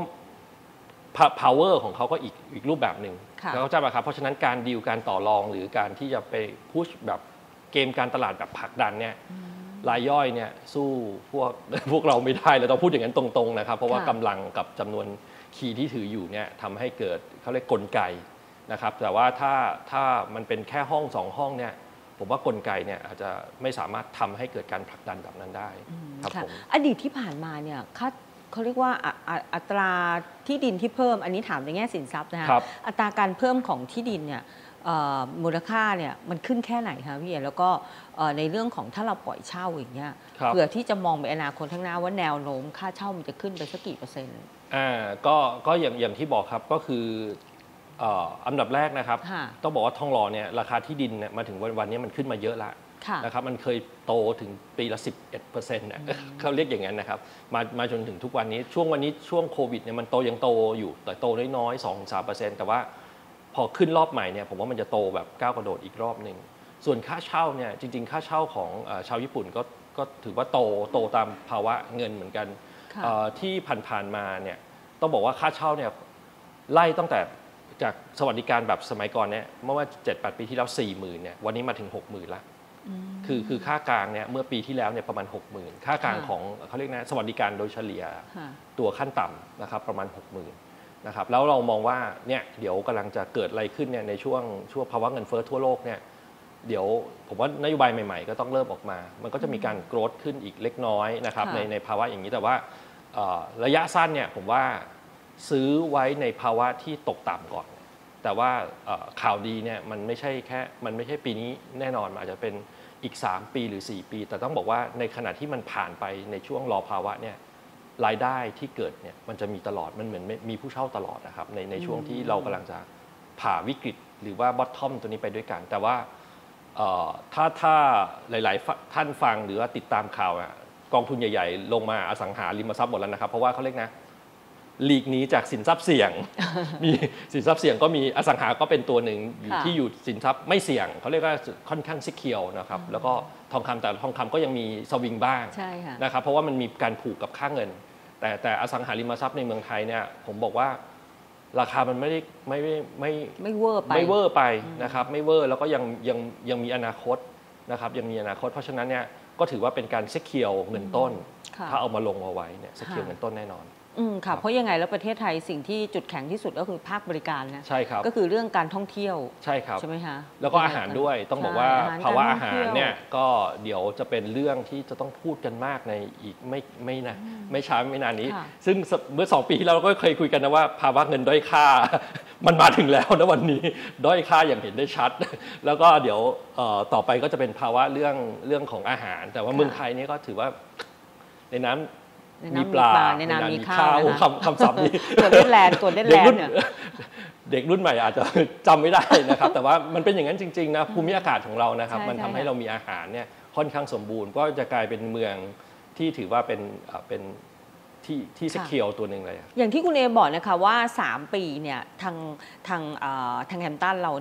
power ของเขาก็อีกอีกรูปแบบหนึ่งแล้วก็จะมาครับเพราะฉะนั้นการดีลการต่อรองหรือการที่จะไปพุชแบบเกมการตลาดแบบผลักดันเนี่ยรายย่อยเนี่ยสู้พวกพวกเราไม่ได้เราต้องพูดอย่างนั้นตรงๆนะครับเพราะว่ากำลังกับจำนวนคีย์ที่ถืออยู่เนี่ยทำให้เกิดเขาเรียกกลไกนะครับแต่ว่าถ้าถ้ามันเป็นแค่ห้องสองห้องเนี่ยผมว่ากลไกเนี่ยอาจจะไม่สามารถทำให้เกิดการผลักดันแบบนั้นได้ครับผมอดีตที่ผ่านมาเนี่ยค่าเขาเรียกว่าอัตราที่ดินที่เพิ่มอันนี้ถามในแง่สินทรัพย์นะคะอัตราการเพิ่มของที่ดินเนี่ยมูลค่าเนี่ยมันขึ้นแค่ไหนคะพี่เอ๋แล้วก็ในเรื่องของถ้าเราปล่อยเช่าอย่างเงี้ยเผื่อที่จะมองไปอนาคตข้างหน้าว่าแนวโน้มค่าเช่ามันจะขึ้นไปสักกี่เปอร์เซ็นต์อ่าก็ก็อย่างอย่างที่บอกครับก็คืออันดับแรกนะครับต้องบอกว่าทองหล่อเนี่ยราคาที่ดินเนี่ยมาถึงวันวันนี้มันขึ้นมาเยอะละนะครับมันเคยโตถึงปีละ สิบเอ็ดเปอร์เซ็นต์ เนี่ยเขาเรียกอย่างนั้นนะครับมามาจนถึงทุกวันนี้ช่วงวันนี้ช่วงโควิดเนี่ยมันโตยังโตอยู่แต่โตน้อยๆ สองถึงสามเปอร์เซ็นต์ แต่ว่าพอขึ้นรอบใหม่เนี่ยผมว่ามันจะโตแบบก้าวกระโดดอีกรอบนึงส่วนค่าเช่าเนี่ยจริงๆค่าเช่าของชาวญี่ปุ่นก็ก็ถือว่าโตโตตามภาวะเงินเหมือนกันที่ผ่านๆมาเนี่ยต้องบอกว่าค่าเช่าเนี่ยไล่ตั้งแต่จากสวัสดิการแบบสมัยก่อนเนี่ยเมื่อว่า เจ็ดแปด ปีที่แล้ว สี่หมื่น เนี่ยวันนี้มาถึง หกหมื่น ละคือคือค่ากลางเนี่ยเมื่อปีที่แล้วเนี่ยประมาณ หกหมื่น ค่ากลางของเขาเรียกนะสวัสดิการโดยเฉลี่ยตัวขั้นต่ำนะครับประมาณ หกหมื่น นะครับแล้วเรามองว่าเนี่ยเดี๋ยวกำลังจะเกิดอะไรขึ้นเนี่ยในช่วงช่วงภาวะเงินเฟ้อทั่วโลกเนี่ยเดี๋ยวผมว่านโยบายใหม่ๆก็ต้องเริ่มออกมามันก็จะมีการโกรธขึ้นอีกเล็กน้อยนะครับในในภาวะอย่างนี้แต่ว่าระยะสั้นเนี่ยผมว่าซื้อไว้ในภาวะที่ตกต่ำก่อนแต่ว่าข่าวดีเนี่ยมันไม่ใช่แค่มันไม่ใช่ปีนี้แน่นอนอาจจะเป็นอีกสามปีหรือสี่ปีแต่ต้องบอกว่าในขณะที่มันผ่านไปในช่วงรอภาวะเนี่ยรายได้ที่เกิดเนี่ยมันจะมีตลอดมันเหมือนมีผู้เช่าตลอดนะครับในในช่วงที่เรากำลังจะผ่าวิกฤตหรือว่าบอททอมตัวนี้ไปด้วยกันแต่ว่าถ้าถ้าหลายๆท่านฟังหรือว่าติดตามข่าวกองทุนใหญ่ๆลงมาอสังหาริมทรัพย์หมดแล้วนะครับเพราะว่าเขาเรียกนะหลีกหนีจากสินทรัพย์เสี่ยง มีสินทรัพย์เสี่ยงก็มีอสังหาก็เป็นตัวหนึ่งอยู่ที่อยู่สินทรัพย์ไม่เสี่ยงเขาเรียกว่าค่อนข้างซิเคียวนะครับแล้วก็ทองคำแต่ทองคำก็ยังมีสวิงบ้างนะครับเพราะว่ามันมีการผูกกับค่าเงินแต่แต่อสังหาริมทรัพย์ในเมืองไทยเนี่ยผมบอกว่าราคามันไม่ได้ไม่ไม่ไม่ไม่เวอร์ไปไม่เวอร์ไปนะครับไม่เวอร์แล้วก็ยังยังยังมีอนาคตนะครับยังมีอนาคตเพราะฉะนั้นเนี่ยก็ถือว่าเป็นการซิเคียวเงินต้นถ้าเอามาลงเอาไว้เนี่ยซิเคียวเงินต้นแน่นอนอืมค่ะเพราะยังไงแล้วประเทศไทยสิ่งที่จุดแข็งที่สุดก็คือภาคบริการนะใช่ครับก็คือเรื่องการท่องเที่ยวใช่ครับใช่ไหมคะแล้วก็อาหารด้วยต้องบอกว่าภาวะอาหารเนี่ยก็เดี๋ยวจะเป็นเรื่องที่จะต้องพูดกันมากในอีกไม่ไม่นะไม่ช้าไม่นานนี้ซึ่งเมื่อสองปีที่แล้วเราก็เคยคุยกันนะว่าภาวะเงินด้อยค่ามันมาถึงแล้วนะวันนี้ด้อยค่าอย่างเห็นได้ชัดแล้วก็เดี๋ยวต่อไปก็จะเป็นภาวะเรื่องเรื่องของอาหารแต่ว่าเมืองไทยนี่ก็ถือว่าในน้ำมีปลาในน้ำมีข้าวคำคำศัพท์นี้กดเล่นแลนด์กดเล่นแลนด์เนี่ยเด็กรุ่นใหม่อาจจะจำไม่ได้นะครับแต่ว่ามันเป็นอย่างนั้นจริงๆนะภูมิอากาศของเรานะครับมันทำให้เรามีอาหารเนี่ยค่อนข้างสมบูรณ์ก็จะกลายเป็นเมืองที่ถือว่าเป็นเป็นที่ที่ซิเคียวตัวหนึ่งเลยอย่างที่คุณเอบอกนะคะว่าสามปีเนี่ยทางทางทางแฮมตันเราเนี่ย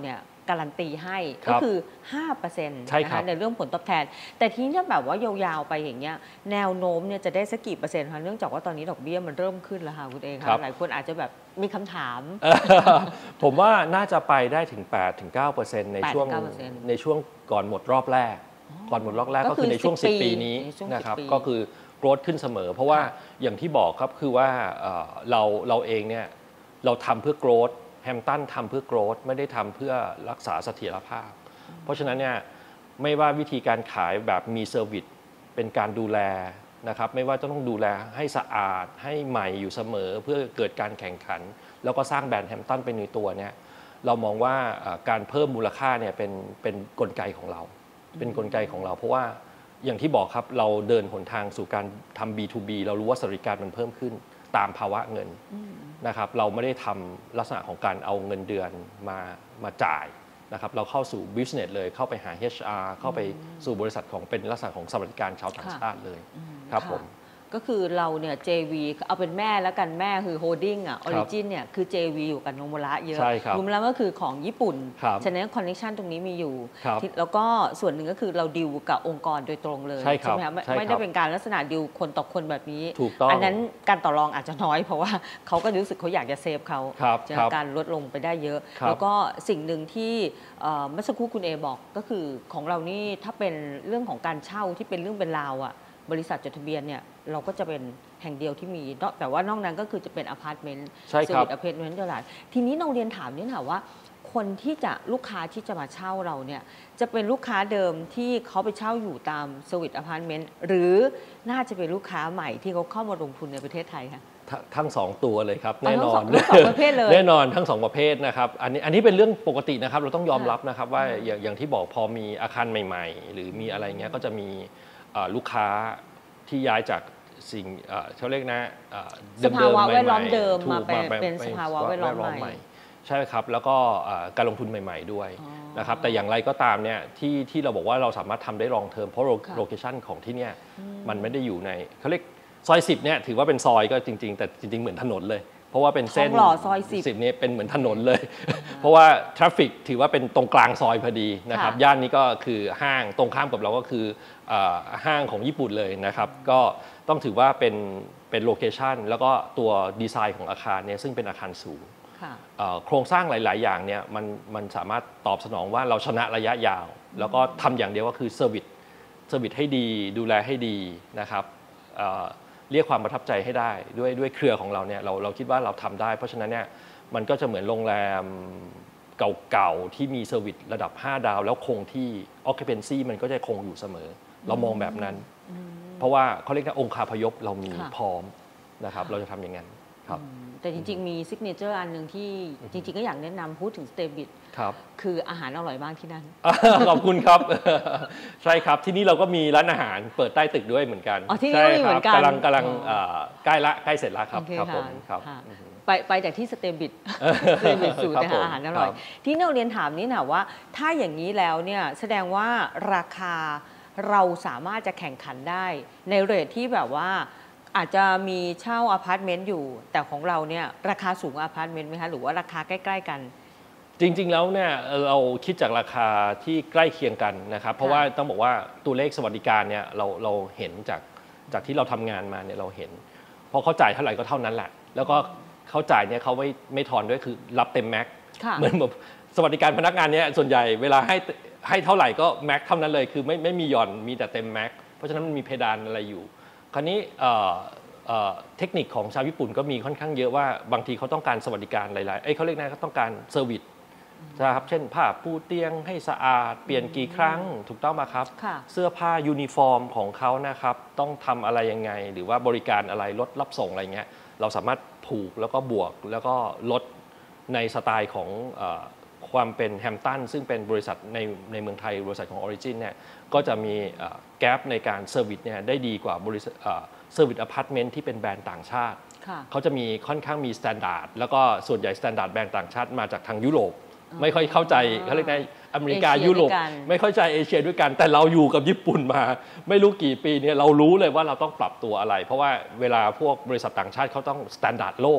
การันตีให้ก็คือ ห้าเปอร์เซ็นต์ นะคะในเรื่องผลตอบแทนแต่ทีนี้ถ้าแบบว่ายาวๆไปอย่างเงี้ยแนวโน้มเนี่ยจะได้สักกี่เปอร์เซ็นต์คะเนื่องจากว่าตอนนี้ดอกเบี้ยมันเริ่มขึ้นแล้วค่ะคุณเองค่ะหลายคนอาจจะแบบมีคำถามผมว่าน่าจะไปได้ถึง แปดถึงเก้าเปอร์เซ็นต์ ในช่วงในช่วงก่อนหมดรอบแรกก่อนหมดรอบแรกก็คือในช่วงสิบปีนี้นะครับก็คือโกรธขึ้นเสมอเพราะว่าอย่างที่บอกครับคือว่าเราเราเองเนี่ยเราทำเพื่อโกรธแฮมตันทำเพื่อโกรธไม่ได้ทำเพื่อรักษาเสถียรภาพเพราะฉะนั้นเนี่ยไม่ว่าวิธีการขายแบบมีเซอร์วิสเป็นการดูแลนะครับไม่ว่าจะต้องดูแลให้สะอาดให้ใหม่อยู่เสมอเพื่อเกิดการแข่งขันแล้วก็สร้างแบรนด์แฮมตันไปในตัวเนี่ยเรามองว่าการเพิ่มมูลค่าเนี่ยเป็นเป็นกลไกของเราเป็นกลไกของเราเพราะว่าอย่างที่บอกครับเราเดินหนทางสู่การทำ บี ทู บี เรารู้ว่าสวัสดิการมันเพิ่มขึ้นตามภาวะเงินนะครับเราไม่ได้ทำลักษณะของการเอาเงินเดือนมามาจ่ายนะครับเราเข้าสู่ business เลยเข้าไปหา เอช อาร์ เข้าไปสู่บริษัทของเป็นลักษณะของสวัสดิการชาวต่างชาติเลยครับผมก็คือเราเนี่ย เจ วี เอาเป็นแม่แล้วกันแม่คือโฮลดิ้งอ่ะออริจินเนี่ยคือ เจ วี อยู่กับโนมุระเยอะโนมุระก็คือของญี่ปุ่นฉะนั้นคอนเนคชันตรงนี้มีอยู่แล้วก็ส่วนหนึ่งก็คือเราดิวกับองค์กรโดยตรงเลยใช่ไหมคะไม่ได้เป็นการลักษณะดิวคนต่อคนแบบนี้อันนั้นการต่อรองอาจจะน้อยเพราะว่าเขาก็รู้สึกเขาอยากจะเซฟเขาจากการลดลงไปได้เยอะแล้วก็สิ่งหนึ่งที่เมื่อสักครู่คุณเอบอกก็คือของเรานี่ถ้าเป็นเรื่องของการเช่าที่เป็นเรื่องเป็นราวอ่ะบริษัทจดทะเบียนเนี่ยเราก็จะเป็นแห่งเดียวที่มีแต่ว่านอกนั้นก็คือจะเป็นอพาร์ตเมนต์สวีทอพาร์ตเมนต์ตลาดทีนี้น้องเรียนถามนี่ค่ะว่าคนที่จะลูกค้าที่จะมาเช่าเราเนี่ยจะเป็นลูกค้าเดิมที่เขาไปเช่าอยู่ตามสวีทอพาร์ตเมนต์หรือน่าจะเป็นลูกค้าใหม่ที่เขาเข้ามาลงทุนในประเทศไทยคะทั้งสองตัวเลยครับแน่นอนทั้งสองประเภทเลยแน่นอนทั้งสองประเภทนะครับอันนี้อันนี้เป็นเรื่องปกตินะครับเราต้องยอมรับนะครับว่าอย่างอย่างที่บอกพอมีอาคารใหม่ๆหรือมีอะไรเงี้ยก็จะมีลูกค้าที่ย้ายจากสิ่งเขาเรียกนะสภาวะแวดล้อมเดิมมาเป็นสภาวะแวดล้อมใหม่ใช่ครับแล้วก็การลงทุนใหม่ๆด้วยนะครับแต่อย่างไรก็ตามเนี่ยที่ที่เราบอกว่าเราสามารถทำได้ลองเทอมเพราะโลเคชั่นของที่เนี่ยมันไม่ได้อยู่ในเขาเรียกซอยสิบเนี่ยถือว่าเป็นซอยก็จริงๆแต่จริงๆเหมือนถนนเลยเพราะว่าเป็นเส้นหล่อซอยสิบนี่เป็นเหมือนถนนเลยเพราะว่าทราฟฟิกถือว่าเป็นตรงกลางซอยพอดีนะครับย่านนี้ก็คือห้างตรงข้ามกับเราก็คือห้างของญี่ปุ่นเลยนะครับก็ต้องถือว่าเป็นเป็นโลเคชันแล้วก็ตัวดีไซน์ของอาคารเนี่ยซึ่งเป็นอาคารสูงโครงสร้างหลายๆอย่างเนี่ยมันมันสามารถตอบสนองว่าเราชนะระยะยาวแล้วก็ทำอย่างเดียวก็คือเซอร์วิสเซอร์วิสให้ดีดูแลให้ดีนะครับเรียกความประทับใจให้ได้ด้วยด้วยเครือของเราเนี่ยเราเราคิดว่าเราทำได้เพราะฉะนั้นเนี่ยมันก็จะเหมือนโรงแรมเก่าๆที่มีเซอร์วิสระดับห้าดาวแล้วคงที่ occupancy มันก็จะคงอยู่เสมอเรามองแบบนั้นเพราะว่าเขาเรียกว่าองคาพยพเรามีพร้อมนะครับเราจะทำอย่างนั้นครับแต่จริงๆมีซิกเนเจอร์อันหนึ่งที่จริงๆก็อยากแนะนำพูดถึงสเตบิทคืออาหารอร่อยมากที่นั่นขอบคุณครับใช่ครับที่นี่เราก็มีร้านอาหารเปิดใต้ตึกด้วยเหมือนกันอ๋อที่นี่ก็มีเหมือนกันกำลังกำลังใกล้ละใกล้เสร็จแล้วครับครับผมครับไปไปจากที่สเตบิทสเตบิทสูตรอาหารอร่อยที่เราเรียนถามนี่นะว่าถ้าอย่างนี้แล้วเนี่ยแสดงว่าราคาเราสามารถจะแข่งขันได้ในเรทที่แบบว่าอาจจะมีเช่าอพาร์ตเมนต์อยู่แต่ของเราเนี่ยราคาสูงอพาร์ตเมนต์ไหมคะหรือว่าราคาใกล้ๆกันจริงๆแล้วเนี่ยเราคิดจากราคาที่ใกล้เคียงกันนะครับเพราะว่าต้องบอกว่าตัวเลขสวัสดิการเนี่ยเราเราเห็นจากจากที่เราทำงานมาเนี่ยเราเห็นพอเขาจ่ายเท่าไหร่ก็เท่านั้นแหละแล้วก็เขาจ่ายเนี่ยเขาไม่ไม่ทอนด้วยคือรับเต็มแม็กเหมือนแบบสวัสดิการพนักงานเนี่ยส่วนใหญ่เวลาให้ให้เท่าไหร่ก็แม็กเท่านั้นเลยคือไม่ไม่มีหย่อนมีแต่เต็มแม็กเพราะฉะนั้นมันมีเพดานอะไรอยู่คราวนี้เทคนิคของชาวญี่ปุ่นก็มีค่อนข้างเยอะว่าบางทีเขาต้องการสวัสดิการหลายๆเอ้ยเขาเรียกนะเขาต้องการเซอร์วิสนะครับเช่นผ้าปูเตียงให้สะอาดเปลี่ยนกี่ครั้งถูกต้องไหมครับเสื้อผ้ายูนิฟอร์มของเขานะครับต้องทำอะไรยังไงหรือว่าบริการอะไรรถรับส่งอะไรเงี้ยเราสามารถผูกแล้วก็บวกแล้วก็ลดในสไตล์ของความเป็นแฮมตันซึ่งเป็นบริษัทในในเมืองไทยบริษัทของ Origin เนี่ยก็จะมีแกปในการเซอร์วิสเนี่ยได้ดีกว่าบริษัทเซอร์วิสอพาร์ตเมนต์ที่เป็นแบรนด์ต่างชาติเขาจะมีค่อนข้างมีมาตรฐานแล้วก็ส่วนใหญ่มาตรฐานแบรนด์ต่างชาติมาจากทางยุโรปไม่ค่อยเข้าใจเขาเรียกในอเมริกายุโรปไม่เข้าใจเอเชียด้วยกันแต่เราอยู่กับญี่ปุ่นมาไม่รู้กี่ปีเนี่ยเรารู้เลยว่าเราต้องปรับตัวอะไรเพราะว่าเวลาพวกบริษัทต่างชาติเขาต้องมาตรฐานโลก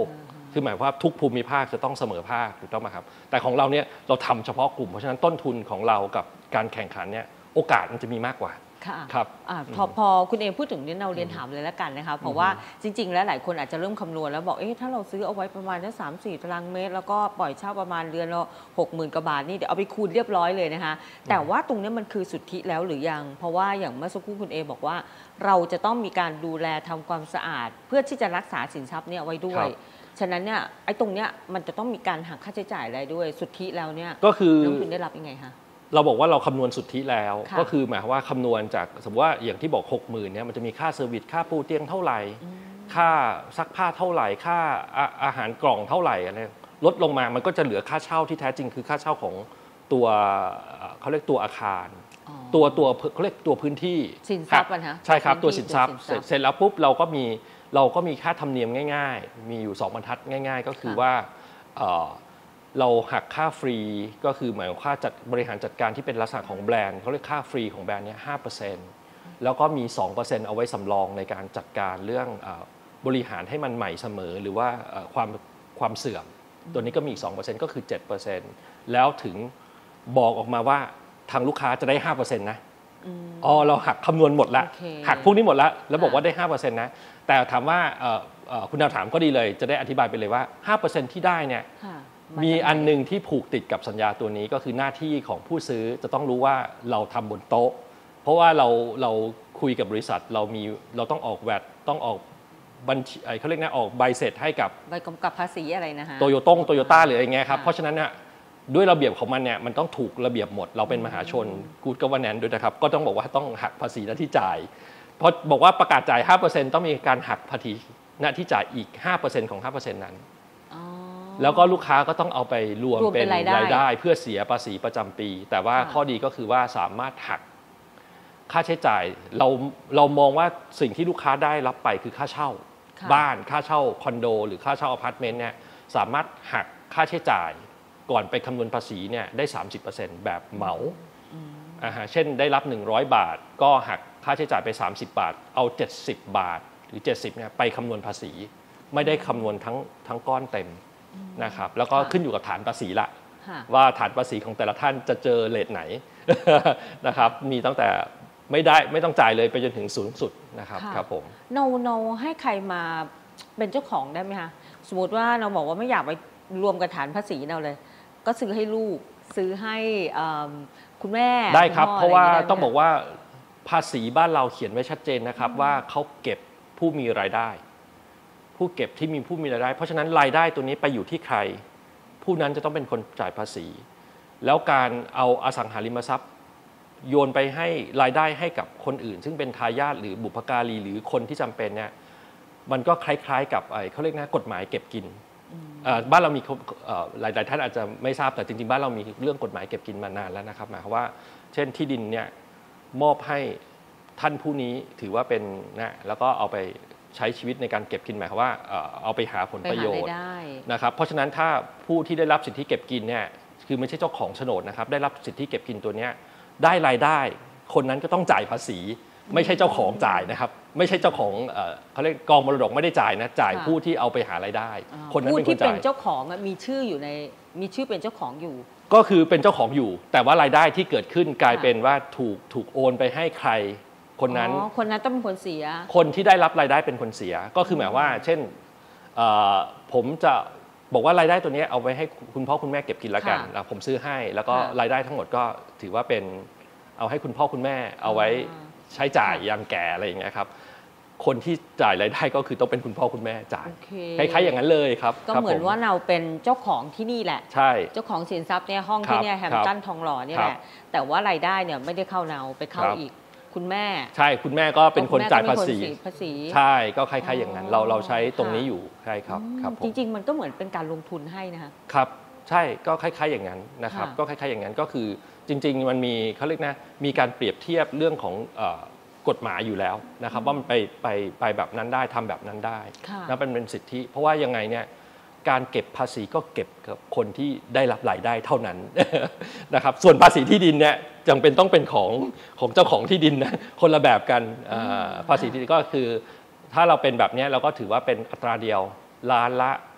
คือหมายว่าทุกภูมิภาคจะต้องเสมอภาคถูกต้องไหมครับแต่ของเราเนี่ยเราทำเฉพาะกลุ่มเพราะฉะนั้นต้นทุนของเรากับการแข่งขันเนี่ยโอกาสมันจะมีมากกว่าครับพอพอคุณเอพูดถึงนี้เราเรียนถามเลยแล้วกันนะคะเพราะว่าจริงๆแล้วหลายคนอาจจะเริ่มคำนวณแล้วบอกเอ๊ะถ้าเราซื้อเอาไว้ประมาณสักสามสี่ตารางเมตรแล้วก็ปล่อยเช่าประมาณเดือนละหกหมื่นกว่าบาทนี่เดี๋ยวเอาไปคูณเรียบร้อยเลยนะคะแต่ว่าตรงนี้มันคือสุทธิแล้วหรือยังเพราะว่าอย่างเมื่อสักครู่คุณเอบอกว่าเราจะต้องมีการดูแลทำความสะอาดเพื่อที่จะรักษาสินทรัพย์เนี่ยไว้ด้วยฉะนั้นเนี่ยไอ้ตรงเนี้ยมันจะต้องมีการหักค่าใช้จ่ายอะไรด้วยสุทธิแล้วเนี่ยก็คือนักลงทุนได้รับยังไงคะเราบอกว่าเราคำนวณสุทธิแล้วก็คือหมายความว่าคำนวณจากสมมติว่าอย่างที่บอก หกหมื่น เนี่ยมันจะมีค่าเซอร์วิสค่าปูเตียงเท่าไหร่ค่าซักผ้าเท่าไหร่ค่าอาหารกล่องเท่าไหร่อะไรลดลงมามันก็จะเหลือค่าเช่าที่แท้จริงคือค่าเช่าของตัวเขาเรียกตัวอาคารตัวตัวเขาเรียกตัวพื้นที่สินทรัพย์นะใช่ครับตัวสินทรัพย์เสร็จแล้วปุ๊บเราก็มีเราก็มีค่าธรรมเนียมง่ายๆมีอยู่สองบรรทัดง่ายๆก็คือว่าเราหักค่าฟรีก็คือหมายความค่าจัดบริหารจัดการที่เป็นลักษณะของแบรนด์เขาเรียกค่าฟรีของแบรนด์นี้ ห้าเปอร์เซ็นต์ แล้วก็มี สองเปอร์เซ็นต์ เอาไว้สำรองในการจัดการเรื่องบริหารให้มันใหม่เสมอหรือว่าความความเสื่อมตัวนี้ก็มีอีก สองเปอร์เซ็นต์ ก็คือ เจ็ดเปอร์เซ็นต์ แล้วถึงบอกออกมาว่าทางลูกค้าจะได้ ห้าเปอร์เซ็นต์ นะอ๋อเราหักคำนวณหมดแล้ว okay. หักพวกนี้หมดแล้วแล้วบอกว่าได้ ห้าเปอร์เซ็นต์ นะแต่ถามว่าคุณดาวถามก็ดีเลยจะได้อธิบายไปเลยว่า ห้าเปอร์เซ็นต์ ที่ได้เนี่ยมีอันนึงที่ผูกติดกับสัญญาตัวนี้ก็คือหน้าที่ของผู้ซื้อจะต้องรู้ว่าเราทำบนโต๊ะเพราะว่าเราเราคุยกับบริษัทเรามีเราต้องออกแวตต้องออกบัญชีเขาเรียกนะออกใบเสร็จให้กับใบกำกับภาษีอะไรนะฮะโตโยต้งโตโยต้าหรืออะไรเงี้ยครับเพราะฉะนั้นเนี่ยด้วยระเบียบของมันเนี่ยมันต้องถูกระเบียบหมดเราเป็นมหาชน Good Governance ด้วยนะครับก็ต้องบอกว่าต้องหักภาษีหน้าที่จ่ายเพราะบอกว่าประกาศจ่าย ห้าเปอร์เซ็นต์ ต้องมีการหักภาษีหน้าที่จ่ายอีก ห้าเปอร์เซ็นต์ ของ ห้าเปอร์เซ็นต์ นั้นแล้วก็ลูกค้าก็ต้องเอาไปรวมเป็นรายได้เพื่อเสียภาษีประจำปีแต่ว่าข้อดีก็คือว่าสามารถหักค่าใช้จ่ายเราเรามองว่าสิ่งที่ลูกค้าได้รับไปคือค่าเช่าบ้านค่าเช่าคอนโดหรือค่าเช่าอพาร์ตเมนต์เนี่ยสามารถหักค่าใช้จ่ายก่อนไปคำนวณภาษีเนี่ยได้ สามสิบเปอร์เซ็นต์ แบบเหมาอ่าฮะเช่นได้รับหนึ่งร้อยบาทก็หักค่าใช้จ่ายไปสามสิบบาทเอาเจ็ดสิบบาทหรือเจ็ดสิบเนี่ยไปคำนวณภาษีไม่ได้คำนวณทั้งทั้งก้อนเต็มนะครับแล้วก็ขึ้นอยู่กับฐานภาษีละว่าฐานภาษีของแต่ละท่านจะเจอเรทไหนนะครับมีตั้งแต่ไม่ได้ไม่ต้องจ่ายเลยไปจนถึงสูงสุดนะครับครับผมโนโนให้ใครมาเป็นเจ้าของได้ไหมคะสมมติว่าเราบอกว่าไม่อยากไปรวมกับฐานภาษีเราเลยก็ซื้อให้ลูกซื้อให้คุณแม่ได้ครับเพราะว่าต้องบอกว่าภาษีบ้านเราเขียนไว้ชัดเจนนะครับว่าเขาเก็บผู้มีรายได้ผู้เก็บที่มีผู้มีรายได้เพราะฉะนั้นรายได้ตัวนี้ไปอยู่ที่ใครผู้นั้นจะต้องเป็นคนจ่ายภาษีแล้วการเอาอสังหาริมทรัพย์โยนไปให้รายได้ให้กับคนอื่นซึ่งเป็นทายาทหรือบุพการีหรือคนที่จำเป็นเนี่ยมันก็คล้ายๆกับเขาเรียกนะกฎหมายเก็บกินบ้านเรามีหลายๆท่านอาจจะไม่ทราบแต่จริงๆบ้านเรามีเรื่องกฎหมายเก็บกินมานานแล้วนะครับหมายความว่าเช่นที่ดินเนี่ยมอบให้ท่านผู้นี้ถือว่าเป็นนะแล้วก็เอาไปใช้ชีวิตในการเก็บกินหมายความว่าเอาไปหาผลประโยชน์นะครับเพราะฉะนั้นถ้าผู้ที่ได้รับสิทธิเก็บกินเนี่ยคือไม่ใช่เจ้าของโฉนดนะครับได้รับสิทธิเก็บกินตัวนี้ได้รายได้คนนั้นก็ต้องจ่ายภาษีไม่ใช่เจ้าของจ่ายนะครับไม่ใช่เจ้าของเขาเรียกกองมรดกไม่ได้จ่ายนะจ่ายผู้ที่เอาไปหารายได้คนนั้นเป็นคนจ่ายผู้ที่เป็นเจ้าของมีชื่ออยู่ในมีชื่อเป็นเจ้าของอยู่ก็คือเป็นเจ้าของอยู่แต่ว่ารายได้ที่เกิดขึ้นกลายเป็นว่าถูกถูกโอนไปให้ใครคนนั้นคนนั้นต้องเป็นคนเสียคนที่ได้รับรายได้เป็นคนเสียก็คือหมายว่าเช่นผมจะบอกว่ารายได้ตัวนี้เอาไว้ให้คุณพ่อคุณแม่เก็บกินแล้วกันผมซื้อให้แล้วก็รายได้ทั้งหมดก็ถือว่าเป็นเอาให้คุณพ่อคุณแม่เอาไว้ใช้จ่ายยามแก่อะไรอย่างเงี้ยครับคนที่จ่ายรายได้ก็คือต้องเป็นคุณพ่อคุณแม่จ่ายคล้ายๆอย่างนั้นเลยครับก็เหมือนว่าเราเป็นเจ้าของที่นี่แหละใช่เจ้าของสินทรัพย์เนี่ยห้องที่เนี่ยแฮมป์ตันทองหล่อนี่แหละแต่ว่ารายได้เนี่ยไม่ได้เข้าเราไปเข้าอีกคุณแม่ใช่คุณแม่ก็เป็นคนจ่ายภาษีใช่ก็คล้ายๆอย่างนั้นเราเราใช้ตรงนี้อยู่ใช่ครับครับจริงๆมันก็เหมือนเป็นการลงทุนให้นะคะครับใช่ก็คล้ายๆอย่างนั้นนะครับก็คล้ายๆอย่างนั้นก็คือจริงๆมันมีเขาเรียกนะมีการเปรียบเทียบเรื่องของกฎหมายอยู่แล้วนะครับว่ามันไปไปไปแบบนั้นได้ทำแบบนั้นได้นะเป็นเป็นสิทธิเพราะว่ายังไงเนี่ยการเก็บภาษีก็เก็บกับคนที่ได้รับรายได้เท่านั้นนะครับส่วนภาษีที่ดินเนี่ยจำเป็นต้องเป็นของของเจ้าของที่ดินนะคนละแบบกันภาษีที่ดินก็คือถ้าเราเป็นแบบนี้เราก็ถือว่าเป็นอัตราเดียวล้านละ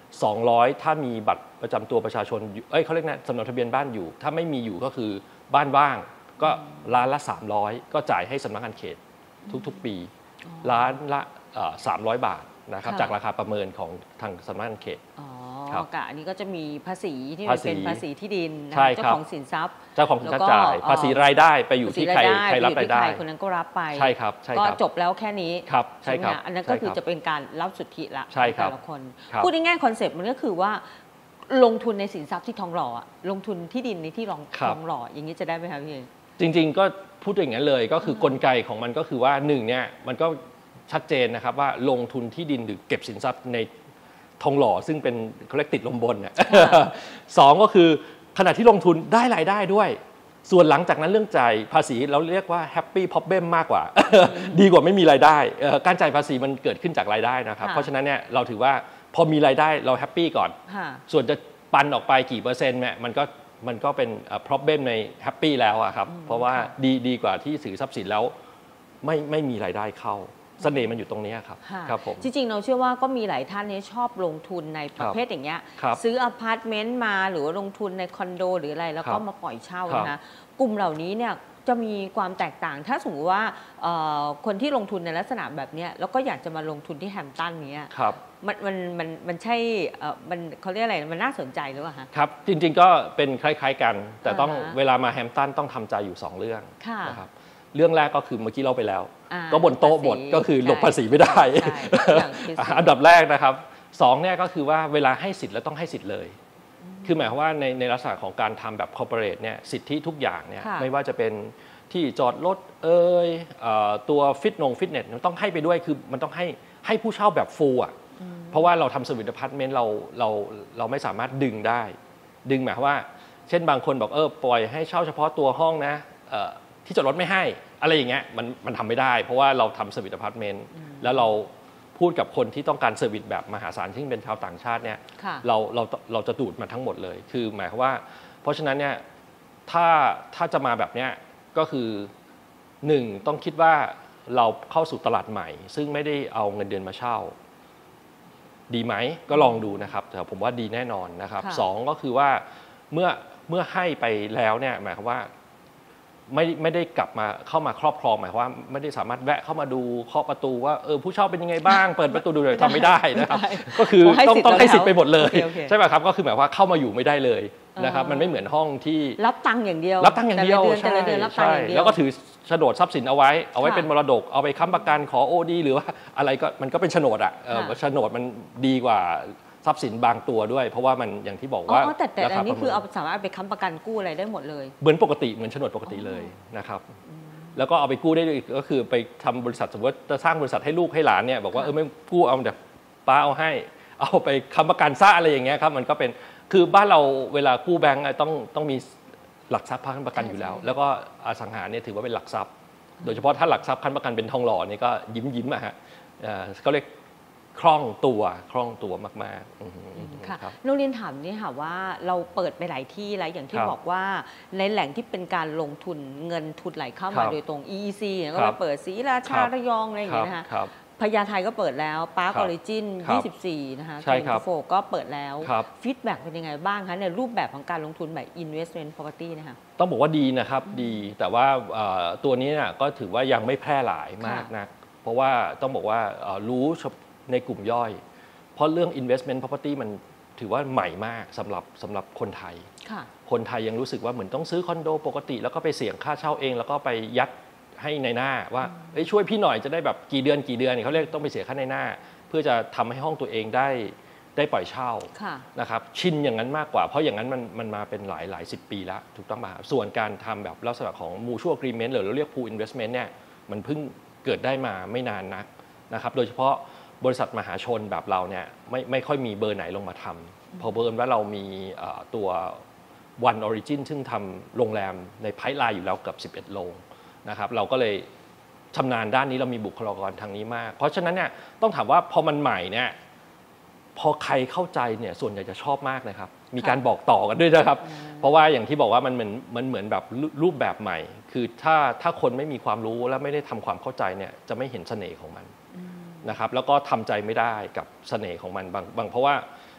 สองร้อยถ้ามีบัตรประจำตัวประชาชนเอ้ยเขาเรียกนะสำเนาทะเบียนบ้านอยู่ถ้าไม่มีอยู่ก็คือบ้านว่างก็ล้านละสามร้อยก็จ่ายให้สำนักงานเขตทุกๆปีล้านละสามร้อยบาทนะครับจากราคาประเมินของทางสำนักงานเขตอ๋อกะอันนี้ก็จะมีภาษีที่เป็นภาษีที่ดินเจ้าของสินทรัพย์เจ้าของสินทรัพย์จ่ายภาษีรายได้ไปอยู่ที่ใครใครรับรายได้คนนั้นก็รับไปใช่ครับใช่ก็จบแล้วแค่นี้ครับใช่ครับอันนั้นก็คือจะเป็นการรับสุทธิละแต่ละคนพูดง่ายๆคอนเซ็ปต์มันก็คือว่าลงทุนในสินทรัพย์ที่ทองหล่อลงทุนที่ดินในที่รองทองหล่ออย่างนี้จะได้ไหมครับพี่จริงๆก็พูดอย่างนั้นเลยก็คือกลไกของมันก็คือว่าหนึ่งเนี่ยมันก็ชัดเจนนะครับว่าลงทุนที่ดินหรือเก็บสินทรัพย์ในทองหล่อซึ่งเป็นเขาเรียกติดลมบนเนี่ยสองก็คือขณะที่ลงทุนได้รายได้ด้วยส่วนหลังจากนั้นเรื่องจ่ายภาษีเราเรียกว่าแฮปปี้พ็อปเบมมากกว่าดีกว่าไม่มีรายได้การจ่ายภาษีมันเกิดขึ้นจากรายได้นะครับเพราะฉะนั้นเนี่ยเราถือว่าพอมีรายได้เราแฮปปี้ก่อนส่วนจะปันออกไปกี่เปอร์เซ็นต์เนี่ยมันก็มันก็เป็น problem ในแฮปปี้แล้วอะครับเพราะว่าดีดีกว่าที่ถือทรัพย์สินแล้วไม่ไม่มีรายได้เข้าเสน่ห์มันอยู่ตรงนี้ครับครับผมจริงๆเราเชื่อว่าก็มีหลายท่านนี้ชอบลงทุนในประเภทอย่างเงี้ยซื้ออพาร์ตเมนต์มาหรือว่าลงทุนในคอนโดหรืออะไรแล้วก็มาปล่อยเช่านะกลุ่มเหล่านี้เนี่ยจะมีความแตกต่างถ้าสมมติว่าคนที่ลงทุนในลักษณะแบบนี้แล้วก็อยากจะมาลงทุนที่แฮมตันนี้มันมันมันมันใช่มันเขาเรียกอะไรมันน่าสนใจหรือเปล่าคะครับจริงๆก็เป็นคล้ายๆกันแต่ต้องเวลามาแฮมตันต้องทำใจอยู่สองเรื่องนะครับเรื่องแรกก็คือเมื่อกี้เล่าไปแล้วก็บนโต๊ะหมดก็คือหลบภาษีไม่ได้อันดับแรกนะครับสองเนี่ยก็คือว่าเวลาให้สิทธิ์แล้วต้องให้สิทธิ์เลยคือหมายความว่าในในลักษณะของการทำแบบคอร์ปอเรทเนี่ยสิทธิทุกอย่างเนี่ยไม่ว่าจะเป็นที่จอดรถเอ่ยตัวฟิตนงฟิตเนสมันต้องให้ไปด้วยคือมันต้องให้ให้ผู้เช่าแบบฟูลอ่ะเพราะว่าเราทำเซอร์วิสอพาร์ตเมนต์เราเราเราไม่สามารถดึงได้ดึงหมายความว่าเช่นบางคนบอกเออปล่อยให้เช่าเฉพาะตัวห้องนะที่จอดรถไม่ให้อะไรอย่างเงี้ยมันมันทำไม่ได้เพราะว่าเราทำเซอร์วิสอพาร์ตเมนต์แล้วเราพูดกับคนที่ต้องการเซอร์วิสแบบมหาศาลที่เป็นชาวต่างชาติเนี่ยเราเราเราจะดูดมาทั้งหมดเลยคือหมายความว่าเพราะฉะนั้นเนี่ยถ้าถ้าจะมาแบบเนี้ยก็คือหนึ่งต้องคิดว่าเราเข้าสู่ตลาดใหม่ซึ่งไม่ได้เอาเงินเดือนมาเช่าดีไหมก็ลองดูนะครับแต่ผมว่าดีแน่นอนนะครับสองก็คือว่าเมื่อเมื่อให้ไปแล้วเนี่ยหมายความว่าไม่ไม่ได้กลับมาเข้ามาครอบครองหมายความว่าไม่ได้สามารถแวะเข้ามาดูเคาะประตูว่าเออผู้เช่าเป็นยังไงบ้างเปิดประตูดูเลยทำไม่ได้นะครับก็คือต้องต้องให้สิทธิ์ไปหมดเลยใช่ไหมครับก็คือหมายว่าเข้ามาอยู่ไม่ได้เลยนะครับมันไม่เหมือนห้องที่รับตังค์อย่างเดียวรับตังค์อย่างเดียวใช่ใช่แล้วก็ถือโฉนดทรัพย์สินเอาไว้เอาไว้เป็นมรดกเอาไปค้ำประกันขอ โอ ดี หรือว่าอะไรก็มันก็เป็นโฉนดอ่ะโฉนดมันดีกว่าทรัพย์สินบางตัวด้วยเพราะว่ามันอย่างที่บอกว่าอ๋อแต่แต่อันนี้คือเอาสามารถไปค้ำประกันกู้อะไรได้หมดเลยเหมือนปกติเหมือนโฉนดปกติเลยนะครับแล้วก็เอาไปกู้ได้ด้วยก็คือไปทำบริษัทสมมติจะสร้างบริษัทให้ลูกให้หลานเนี่ยบอกว่าเออไม่กู้เอาแต่ป้าเอาให้เอาไปค้ำประกันซะอะไรอย่างเงี้ยครับมันก็เป็นคือบ้านเราเวลากู้แบงก์ต้องต้องมีหลักทรัพย์ค้ำประกันอยู่แล้วแล้วก็อสังหาเนี่ยถือว่าเป็นหลักทรัพย์โดยเฉพาะถ้าหลักทรัพย์ค้ำประกันเป็นทองหล่อนี่ก็ยิ้มยิ้มอะฮะเขาเรียกคล่องตัวคล่องตัวมากๆค่ะโรงเรียนถามนี่ค่ะว่าเราเปิดไปหลายที่แล้วอย่างที่บอกว่าในแหล่งที่เป็นการลงทุนเงินทุนไหลเข้ามาโดยตรง อี อี ซี ก็ไปเปิดศรีราชาระยองอะไรอย่างเงี้ยนะคะพญาไทก็เปิดแล้วปาร์คออริจินยี่สิบสี่นะคะเทนโฟก็เปิดแล้วฟีดแบ็กเป็นยังไงบ้างคะในรูปแบบของการลงทุนแบบ investment property นะคะต้องบอกว่าดีนะครับดีแต่ว่าตัวนี้น่ะก็ถือว่ายังไม่แพร่หลายมากนักเพราะว่าต้องบอกว่ารู้ในกลุ่มย่อยเพราะเรื่อง investment property มันถือว่าใหม่มากสำหรับสำหรับคนไทยคนไทยยังรู้สึกว่าเหมือนต้องซื้อคอนโดปกติแล้วก็ไปเสี่ยงค่าเช่าเองแล้วก็ไปยัดให้ในหน้าว่าช่วยพี่หน่อยจะได้แบบกี่เดือนกี่เดือนเขาเรียกต้องไปเสียค่าในหน้าเพื่อจะทำให้ห้องตัวเองได้ได้ปล่อยเช่านะครับชินอย่างนั้นมากกว่าเพราะอย่างนั้นมันมันมาเป็นหลายหลายสิบปีแล้วถูกต้องป่ะส่วนการทำแบบลักษณะของ mutual agreement หรือเราเรียก pool investment เนี่ยมันเพิ่งเกิดได้มาไม่นานนักนะครับโดยเฉพาะบริษัทมหาชนแบบเราเนี่ยไม่ไม่ค่อยมีเบอร์ไหนลงมาทำพอเบอร์ว่าเรามีตัว One Origin ซึ่งทำโรงแรมในไพป์ไลน์อยู่แล้วเกือบสิบเอ็ดโรงนะครับเราก็เลยชำนาญด้านนี้เรามีบุคลากรทางนี้มากเพราะฉะนั้นเนี่ยต้องถามว่าพอมันใหม่เนี่ยพอใครเข้าใจเนี่ยส่วนใหญ่จะชอบมากนะครับมีการบอกต่อกันด้วยนะครับเพราะว่าอย่างที่บอกว่ามันเหมือนมันเหมือนแบบรูปแบบใหม่คือถ้าถ้าคนไม่มีความรู้และไม่ได้ทำความเข้าใจเนี่ยจะไม่เห็นเสน่ห์ของมันนะครับแล้วก็ทำใจไม่ได้กับเสน่ห์ของมันบางบางเพราะว่า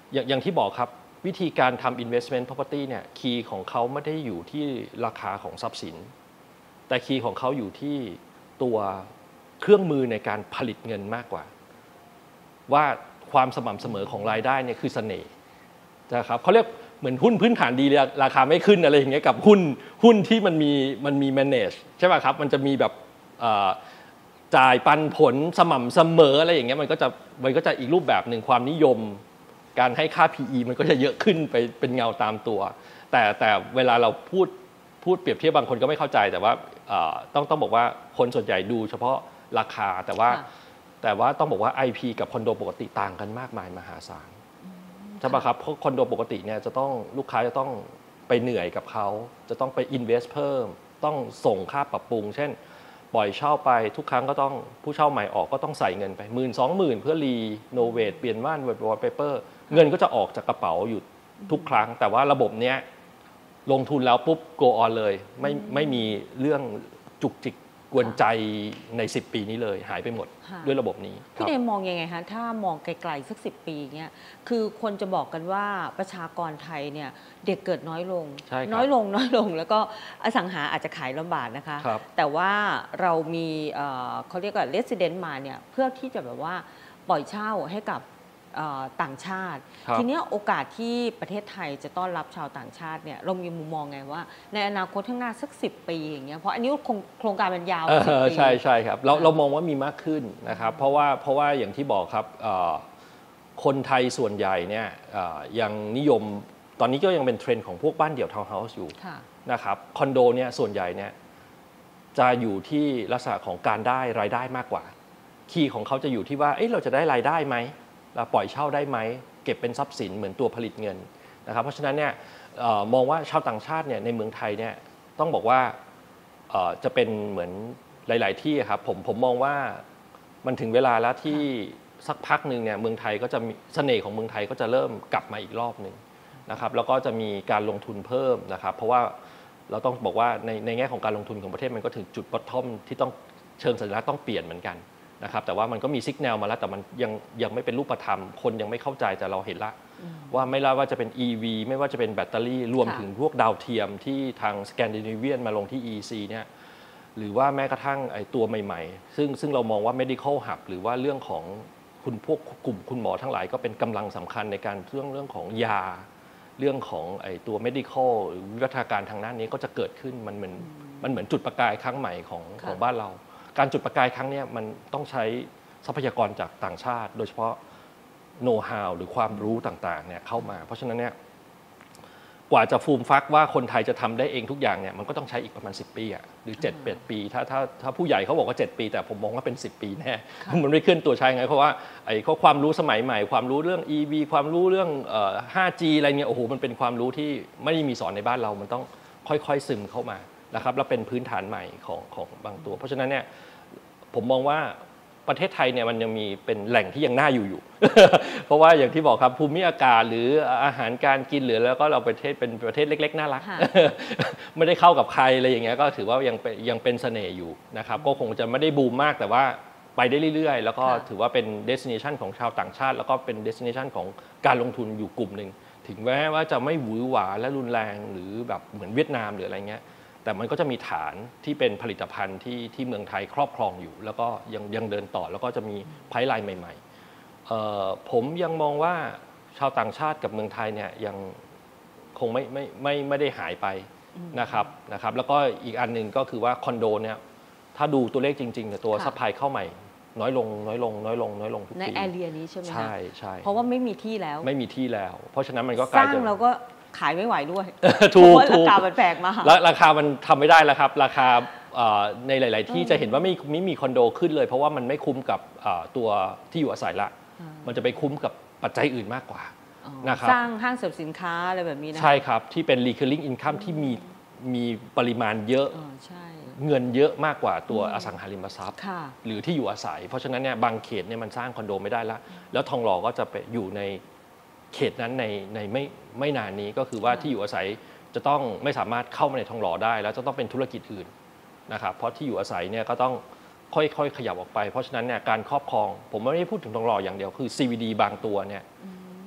อย่างอย่างที่บอกครับวิธีการทำ investment property เนี่ยคีย์ของเขาไม่ได้อยู่ที่ราคาของทรัพย์สินแต่คีย์ของเขาอยู่ที่ตัวเครื่องมือในการผลิตเงินมากกว่าว่าความสม่ำเสมอของรายได้เนี่ยคือเสน่ห์นะครับเขาเรียกเหมือนหุ้นพื้นฐานดีเลยราคาไม่ขึ้นอะไรอย่างเงี้ยกับหุ้นหุ้นที่มันมีมันมี manage ใช่ป่ะครับมันจะมีแบบจ่ายปันผลสม่ำเสมออะไรอย่างเงี้ยมันก็จะมันก็จะอีกรูปแบบหนึ่งความนิยมการให้ค่า พี อี มันก็จะเยอะขึ้นไปเป็นเงาตามตัวแต่แต่เวลาเราพูดพูดเปรียบเทียบบางคนก็ไม่เข้าใจแต่ว่าต้องต้องบอกว่าคนส่วนใหญ่ดูเฉพาะราคาแต่ว่าแต่ว่าต้องบอกว่า ไอ พี กับคอนโดปกติต่างกันมากมายมหาศาลใช่ป่ะครับเพราะคอนโดปกติเนี่ยจะต้องลูกค้าจะต้องไปเหนื่อยกับเขาจะต้องไป invest เพิ่มต้องส่งค่าปรับปรุงเช่นปล่อยเช่าไปทุกครั้งก็ต้องผู้เช่าใหม่ออกก็ต้องใส่เงินไปหมื่นสองหมื่นเพื่อรีโนเวทเปลี่ยนม่านวอลเปเปอร์เงินก็จะออกจากกระเป๋าอยู่ทุกครั้งแต่ว่าระบบเนี้ยลงทุนแล้วปุ๊บ go on เลยไม่ไม่มีเรื่องจุกจิกกวนใจในสิบปีนี้เลยหายไปหมดด้วยระบบนี้พี่เนมมองยังไงคะถ้ามองไกลๆสักสิบปีเงี้ยคือคนจะบอกกันว่าประชากรไทยเนี่ยเด็กเกิดน้อยลงน้อยลงน้อยลงแล้วก็อสังหาอาจจะขายลำบากนะคะแต่ว่าเรามีเขาเรียกว่า resident มาเนี่ยเพื่อที่จะแบบว่าปล่อยเช่าให้กับต่างชาติทีนี้โอกาสที่ประเทศไทยจะต้อนรับชาวต่างชาติเนี่ยเรามีมุมมองไงว่าในอนาคตข้างหน้าสักสิบปีอย่างเงี้ยเพราะอันนี้โครงการมันยาวสิบปีใช่ใช่ครับเราเรามองว่ามีมากขึ้นนะครับเพราะว่าเพราะว่าอย่างที่บอกครับคนไทยส่วนใหญ่เนี่ยยังนิยมตอนนี้ก็ยังเป็นเทรนด์ของพวกบ้านเดี่ยวทาวน์เฮาส์อยู่นะครับคอนโดเนี่ยส่วนใหญ่เนี่ยจะอยู่ที่ลักษณะของการได้รายได้มากกว่าคีย์ของเขาจะอยู่ที่ว่าเอ๊ะเราจะได้รายได้ไหมเราปล่อยเช่าได้ไหมเก็บเป็นทรัพย์สินเหมือนตัวผลิตเงินนะครับเพราะฉะนั้นเนี่ยมองว่าชาวต่างชาติเนี่ยในเมืองไทยเนี่ยต้องบอกว่าจะเป็นเหมือนหลายๆที่ครับผมผมมองว่ามันถึงเวลาแล้วที่สักพักหนึ่งเนี่ยเมืองไทยก็จะมีเสน่ห์ของเมืองไทยก็จะเริ่มกลับมาอีกรอบหนึ่งนะครับแล้วก็จะมีการลงทุนเพิ่มนะครับเพราะว่าเราต้องบอกว่าในในแง่ของการลงทุนของประเทศมันก็ถึงจุดบอททอมที่ต้องเชิงสัญลักษณ์ต้องเปลี่ยนเหมือนกันนะครับแต่ว่ามันก็มีซิกแนลมาแล้วแต่มันยังยังไม่เป็นรูปธรรมคนยังไม่เข้าใจแต่เราเห็นละว่าไม่ว่าจะเป็น อี วี ไม่ว่าจะเป็นแบตเตอรี่รวมถึงพวกดาวเทียมที่ทางสแกนดิเนเวียนมาลงที่ อี ซี เนี่ยหรือว่าแม้กระทั่งไอ้ตัวใหม่ๆซึ่งซึ่งเรามองว่า medical hub หรือว่าเรื่องของคุณพวกกลุ่มคุณหมอทั้งหลายก็เป็นกำลังสำคัญในการเรื่องเรื่องของยาเรื่องของไอ้ตัว medical หรือวิวัฒนาการทางด้านนี้ก็จะเกิดขึ้นมันเหมือนมันเหมือนจุดประกายครั้งใหม่ของของบ้านเราการจุดประกายครั้งนี้มันต้องใช้ทรัพยากรจากต่างชาติโดยเฉพาะโน้ตฮาวหรือความรู้ต่างๆเนี่ยเข้ามาเพราะฉะนั้นเนี่ยกว่าจะฟูมฟักว่าคนไทยจะทำได้เองทุกอย่างเนี่ยมันก็ต้องใช้อีกประมาณสิบปีอ่ะหรือเจ็ด แปดปีถ้าถ้าถ้าผู้ใหญ่เขาบอกว่าเจ็ดปีแต่ผมมองว่าเป็นสิบปีแน่มันไม่เคลื่อนตัวใช่ไงเพราะว่าไอ้ข้อความรู้สมัยใหม่ความรู้เรื่อง อี วี ความรู้เรื่องเอ่อ ไฟว์จี อะไรเงี้ยโอ้โหมันเป็นความรู้ที่ไม่ได้มีสอนในบ้านเรามันต้องค่อยๆซึมเข้ามานะครับแล้วเป็นพื้นฐานใหม่ของของบางตัวเพราะฉะนั้นเนี่ยผมมองว่าประเทศไทยเนี่ยมันยังมีเป็นแหล่งที่ยังน่าอยู่อยู่ เพราะว่าอย่างที่บอกครับภูมิอากาศหรืออาหารการกินหรือแล้วก็เราประเทศเป็นประเทศเล็กๆน่ารัก ไม่ได้เข้ากับใครอะไรอย่างเงี้ยก็ถือว่ายังเป็นยังเป็นเสน่ห์อยู่นะครับก็คงจะไม่ได้บูมมากแต่ว่าไปได้เรื่อยๆแล้วก็ถือว่าเป็น destination ของชาวต่างชาติแล้วก็เป็น destination ของการลงทุนอยู่กลุ่มหนึ่งถึงแม้ว่าจะไม่หวือหวาและรุนแรงหรือแบบเหมือนเวียดนามหรืออะไรเงี้ยแต่มันก็จะมีฐานที่เป็นผลิตภัณฑ์ที่ที่เมืองไทยครอบครองอยู่แล้วก็ยังยังเดินต่อแล้วก็จะมีไพป์ไลน์ใหม่ๆผมยังมองว่าชาวต่างชาติกับเมืองไทยเนี่ยยังคงไม่ไม่ไม่ไม่ได้หายไปนะครับนะครับแล้วก็อีกอันหนึ่งก็คือว่าคอนโดเนี่ยถ้าดูตัวเลขจริงๆเนี่ยตัวซัพพลายเข้าใหม่น้อยลงน้อยลงน้อยลงน้อยลงทุกปีในแอเรียนี้ใช่ไหมใช่ใช่เพราะว่าไม่มีที่แล้วไม่มีที่แล้วเพราะฉะนั้นมันก็กลายเป็นสร้างเราก็ขายไม่ไหวด้วยถูกราคามันแพงมากแล้วราคามันทำไม่ได้แล้วครับราคาในหลายๆที่จะเห็นว่าไม่ไม่มีคอนโดขึ้นเลยเพราะว่ามันไม่คุ้มกับตัวที่อยู่อาศัยละมันจะไปคุ้มกับปัจจัยอื่นมากกว่านะครับสร้างห้างสรรพสินค้าอะไรแบบนี้นะใช่ครับที่เป็น recurring income ที่มีมีปริมาณเยอะเงินเยอะมากกว่าตัวอสังหาริมทรัพย์หรือที่อยู่อาศัยเพราะฉะนั้นเนี่ยบางเขตเนี่ยมันสร้างคอนโดไม่ได้ละแล้วทองหล่อก็จะไปอยู่ในเขตนั้นในในไม่ไม่นานนี้ก็คือว่าที่อยู่อาศัยจะต้องไม่สามารถเข้ามาในทองหล่อได้แล้วจะต้องเป็นธุรกิจอื่นนะครับเพราะที่อยู่อาศัยเนี่ยก็ต้องค่อยๆขยับออกไปเพราะฉะนั้นเนี่ยการครอบครองผมไม่ได้พูดถึงทองหล่ออย่างเดียวคือ ซี วี ดี บางตัวเนี่ย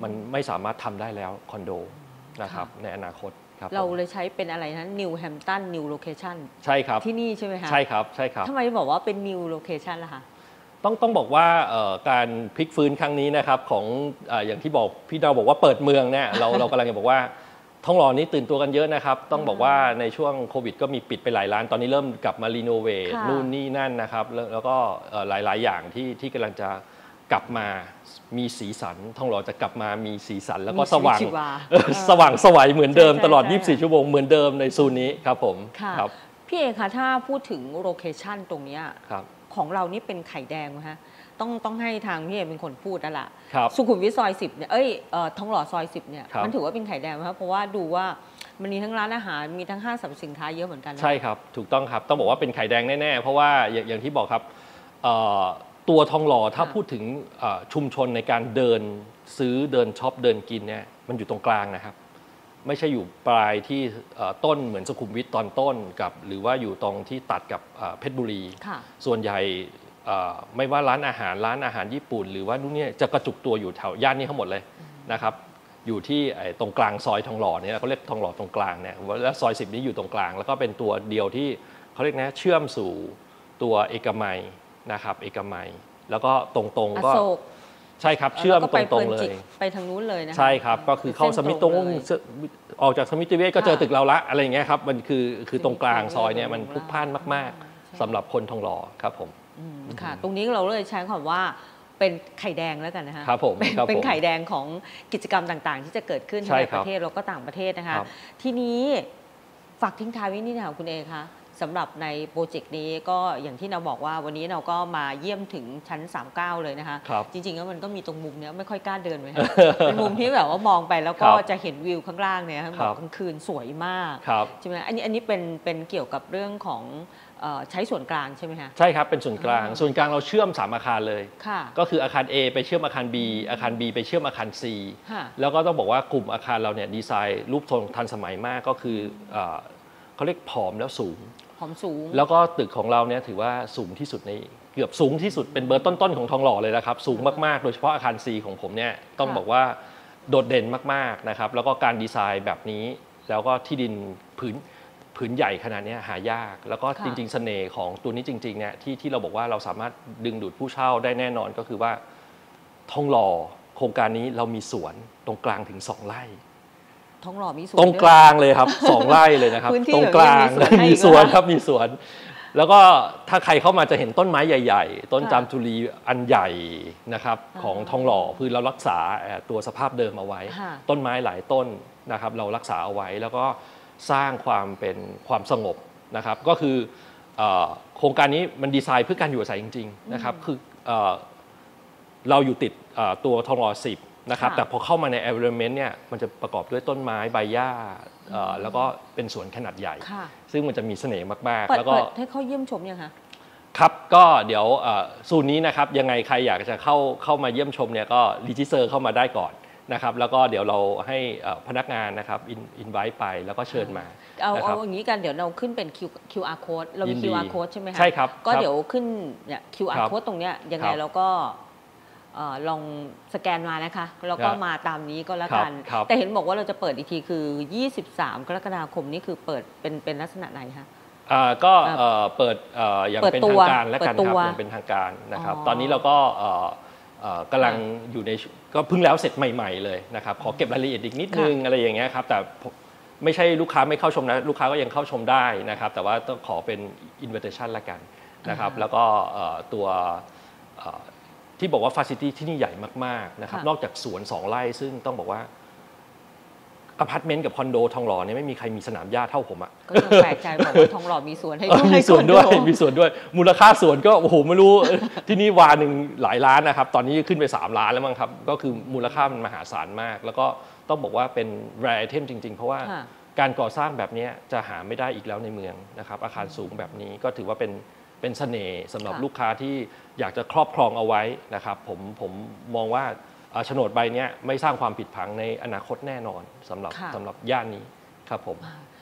มันไม่สามารถทำได้แล้วคอนโดนะครับในอนาคตครับเราเลยใช้เป็นอะไรนะ New Hampton New Location ใช่ครับที่นี่ใช่ไหมคะใช่ครับใช่ครับทำไมบอกว่าเป็น New Location ล่ะคะต้องต้องบอกว่าการพลิกฟื้นครั้งนี้นะครับของอย่างที่บอกพี่ดาวบอกว่าเปิดเมืองเนี่ยเราเรากำลังจะบอกว่าทองหล่อนี้ตื่นตัวกันเยอะนะครับต้องบอกว่าในช่วงโควิดก็มีปิดไปหลายร้านตอนนี้เริ่มกลับมารีโนเวทนู่นนี่นั่นนะครับแล้วก็หลายๆอย่างที่ที่กำลังจะกลับมามีสีสันทองหล่อจะกลับมามีสีสันแล้วก็สว่างสว่างสวัยเหมือนเดิมตลอดยี่สิบสี่ชั่วโมงเหมือนเดิมในโซนนี้ครับผมครับพี่เอคะถ้าพูดถึงโลเคชั่นตรงนี้ของเรานี่เป็นไข่แดงไหมฮะต้องต้องให้ทางพี่เอเป็นคนพูดนั่นแหละสุขุมวิทซอยสิบเนี่ยเอ้ยทองหล่อซอยสิบเนี่ยมันถือว่าเป็นไข่แดงไหมครับเพราะว่าดูว่ามันมีทั้งร้านอาหารมีทั้งห้างสรรพสินค้าเยอะเหมือนกันใช่ครับถูกต้องครับต้องบอกว่าเป็นไข่แดงแน่ๆเพราะว่าอย่างที่บอกครับตัวทองหล่อถ้าพูดถึงชุมชนในการเดินซื้อเดินช็อปเดินกินเนี่ยมันอยู่ตรงกลางนะครับไม่ใช่อยู่ปลายที่ต้นเหมือนสุขุมวิทตอนต้นกับหรือว่าอยู่ตรงที่ตัดกับเพชรบุรีส่วนใหญ่ไม่ว่าร้านอาหารร้านอาหารญี่ปุ่นหรือว่านู่นนี่จะกระจุกตัวอยู่แถวย่านนี้ทั้งหมดเลยนะครับอยู่ที่ตรงกลางซอยทองหล่อเนี่ยเขาเรียกทองหล่อตรงกลางเนี่ยแล้วซอยสิบนี้อยู่ตรงกลางแล้วก็เป็นตัวเดียวที่เขาเรียกนะเชื่อมสู่ตัวเอกมัยนะครับเอกมัยแล้วก็ตรงๆก็ใช่ครับเชื่อมตรงๆเลยไปทางนู้นเลยนะใช่ครับก็คือเข้าสมิตตรงออกจากสมิติเวชก็เจอตึกเราละอะไรอย่างเงี้ยครับมันคือคือตรงกลางซอยเนี่ยมันพลุกพล่านมากๆสำหรับคนทองหล่อครับผมค่ะตรงนี้เราเลยใช้คำว่าเป็นไข่แดงแล้วกันนะคะครับผมเป็นไข่แดงของกิจกรรมต่างๆที่จะเกิดขึ้นในประเทศแล้วก็ต่างประเทศนะคะทีนี้ฝากทิ้งท้ายไว้นี่นะคะคุณเอคะสำหรับในโปรเจกต์นี้ก็อย่างที่เราบอกว่าวันนี้เราก็มาเยี่ยมถึงชั้นสามสิบเก้าเลยนะคะจริงๆแล้วมันก็มีตรงมุมเนี้ยไม่ค่อยกล้าเดินเลยค่ะเป็นมุมที่แบบว่ามองไปแล้วก็จะเห็นวิวข้างล่างเนี่ยค่ะกลางคืนสวยมากใช่ไหมอันนี้อันนี้เป็นเป็นเกี่ยวกับเรื่องของใช้ส่วนกลางใช่ไหมคะใช่ครับเป็นส่วนกลางส่วนกลางเราเชื่อมสามอาคารเลยก็คืออาคาร A ไปเชื่อมอาคาร B อาคาร B ไปเชื่อมอาคาร C แล้วก็ต้องบอกว่ากลุ่มอาคารเราเนี่ยดีไซน์รูปทรงทันสมัยมากก็คือเขาเรียกผอมแล้วสูงผอมสูงแล้วก็ตึกของเราเนี่ยถือว่าสูงที่สุดในเกือบสูงที่สุดเป็นเบอร์ต้นๆของทองหล่อเลยนะครับสูงมากๆโดยเฉพาะอาคาร C ของผมเนี่ยต้องบอกว่าโดดเด่นมากๆนะครับแล้วก็การดีไซน์แบบนี้แล้วก็ที่ดินผืนผืนใหญ่ขนาดนี้หายากแล้วก็จริงๆเสน่ห์ของตัวนี้จริงๆเนี่ยที่ที่เราบอกว่าเราสามารถดึงดูดผู้เช่าได้แน่นอนก็คือว่าทองหล่อโครงการนี้เรามีสวนตรงกลางถึงสองไร่ทองหล่อมีสวนตรงกลางเลยครับสองไร่เลยนะครับตรงกลางมีสวนครับมีสวนแล้วก็ถ้าใครเข้ามาจะเห็นต้นไม้ใหญ่ๆต้นจามจุรีอันใหญ่นะครับของทองหล่อคือเรารักษาตัวสภาพเดิมเอาไว้ต้นไม้หลายต้นนะครับเรารักษาเอาไว้แล้วก็สร้างความเป็นความสงบนะครับก็คือโครงการนี้มันดีไซน์เพื่อการอยู่อาศัยจริงๆนะครับคือเราอยู่ติดตัวทองหล่อสิบนะครับแต่พอเข้ามาใน environment เนี่ยมันจะประกอบด้วยต้นไม้ใบหญ้าแล้วก็เป็นสวนขนาดใหญ่ซึ่งมันจะมีเสน่ห์มากๆแล้วก็ให้เขาเยี่ยมชมยังคะครับก็เดี๋ยวศูนย์นี้นะครับยังไงใครอยากจะเข้าเข้ามาเยี่ยมชมเนี่ยก็รีจิสเตอร์เข้ามาได้ก่อนนะครับแล้วก็เดี๋ยวเราให้พนักงานนะครับอินไวต์ไปแล้วก็เชิญมาเอาเอาอย่างนี้กันเดี๋ยวเราขึ้นเป็น คิว อาร์ code เรามี คิว อาร์ code ใช่ไหมคะใช่ครับก็เดี๋ยวขึ้นเนี่ย คิว อาร์ code ตรงเนี้ยยังไงเราก็ลองสแกนมานะคะแล้วก็มาตามนี้ก็แล้วกันแต่เห็นบอกว่าเราจะเปิดอีกทีคือยี่สิบสามกรกฎาคมนี่คือเปิดเป็นเป็นลักษณะไหนคะก็เปิดอย่างเป็นทางการและกันครับอย่างเป็นทางการนะครับตอนนี้เราก็กำลังอยู่ในก็เพิ่งแล้วเสร็จใหม่ๆเลยนะครับขอเก็บรายละเอียดอีกนิดนึงอะไรอย่างเงี้ยครับแต่ไม่ใช่ลูกค้าไม่เข้าชมนะลูกค้าก็ยังเข้าชมได้นะครับแต่ว่าต้องขอเป็น invitation ละกันนะครับแล้วก็ตัวที่บอกว่า facility ที่นี่ใหญ่มากๆนะครับนอกจากสวนสองไร่ซึ่งต้องบอกว่าอพาร์ตเมนต์กับคอนโดทองหล่อเนี่ยไม่มีใครมีสนามหญ้าเท่าผมอ่ะก็แปลกใจบอกว่าทองหล่อมีสวนให้ด้วยมีสวนด้วยมีสวนด้วยมูลค่าสวนก็โอ้โหไม่รู้ที่นี่วาหนึ่งหลายล้านนะครับตอนนี้ขึ้นไปสามล้านแล้วมั้งครับก็คือมูลค่ามันมหาศาลมากแล้วก็ต้องบอกว่าเป็น rare item จริงๆเพราะว่าการก่อสร้างแบบนี้จะหาไม่ได้อีกแล้วในเมืองนะครับอาคารสูงแบบนี้ก็ถือว่าเป็นเป็นเสน่ห์สำหรับลูกค้าที่อยากจะครอบครองเอาไว้นะครับผมผมมองว่าโฉนดใบนี้ไม่สร้างความผิดผกในอนาคตแน่นอนสำหรับสำหรับย่านนี้ครับผม